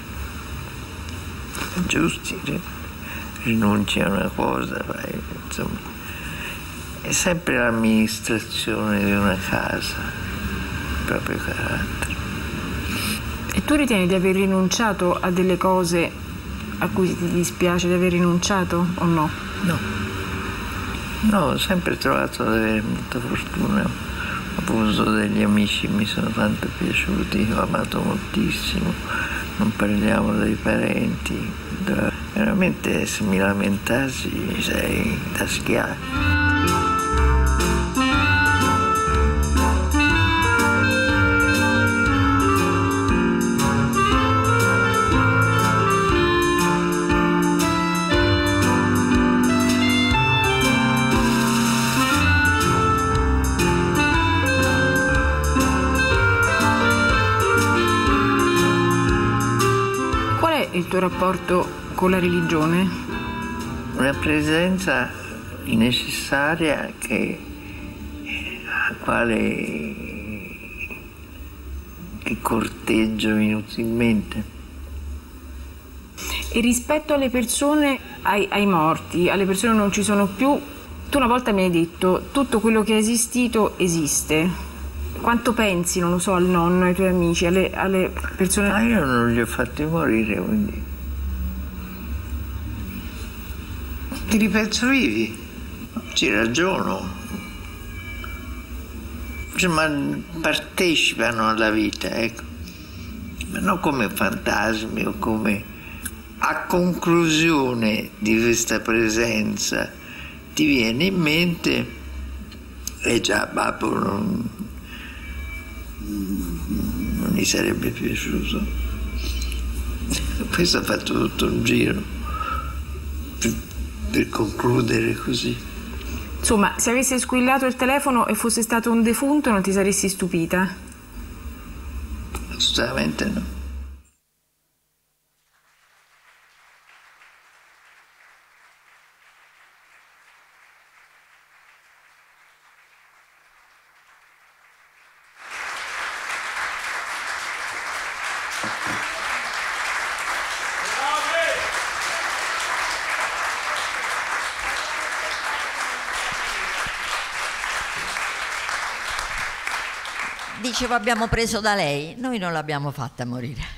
Giusti, rinunci a una cosa, vai, insomma. È sempre l'amministrazione di una casa, il proprio carattere. E tu ritieni di aver rinunciato a delle cose a cui ti dispiace di aver rinunciato o no? No. No, ho sempre trovato di avere molta fortuna, ho avuto degli amici che mi sono tanto piaciuti, ho amato moltissimo, non parliamo dei parenti, veramente se mi lamentassi mi sarei intaschiato. Il tuo rapporto con la religione? Una presenza necessaria che, a quale che corteggio inutilmente. E rispetto alle persone, ai, ai morti, alle persone che non ci sono più, tu una volta mi hai detto tutto quello che è esistito esiste. Quanto pensi, non lo so, al nonno, ai tuoi amici, alle, alle persone... Ma io non li ho fatti morire, quindi... Ti ripenso vivi, ci ragiono, cioè, ma partecipano alla vita, ecco, ma non come fantasmi o come a conclusione di questa presenza ti viene in mente e già babbo non, non gli sarebbe piaciuto. Questo ha fatto tutto un giro per concludere così. Insomma, se avesse squillato il telefono e fosse stato un defunto non ti saresti stupita? Assolutamente no. Dicevo, abbiamo preso da lei, noi non l'abbiamo fatta morire.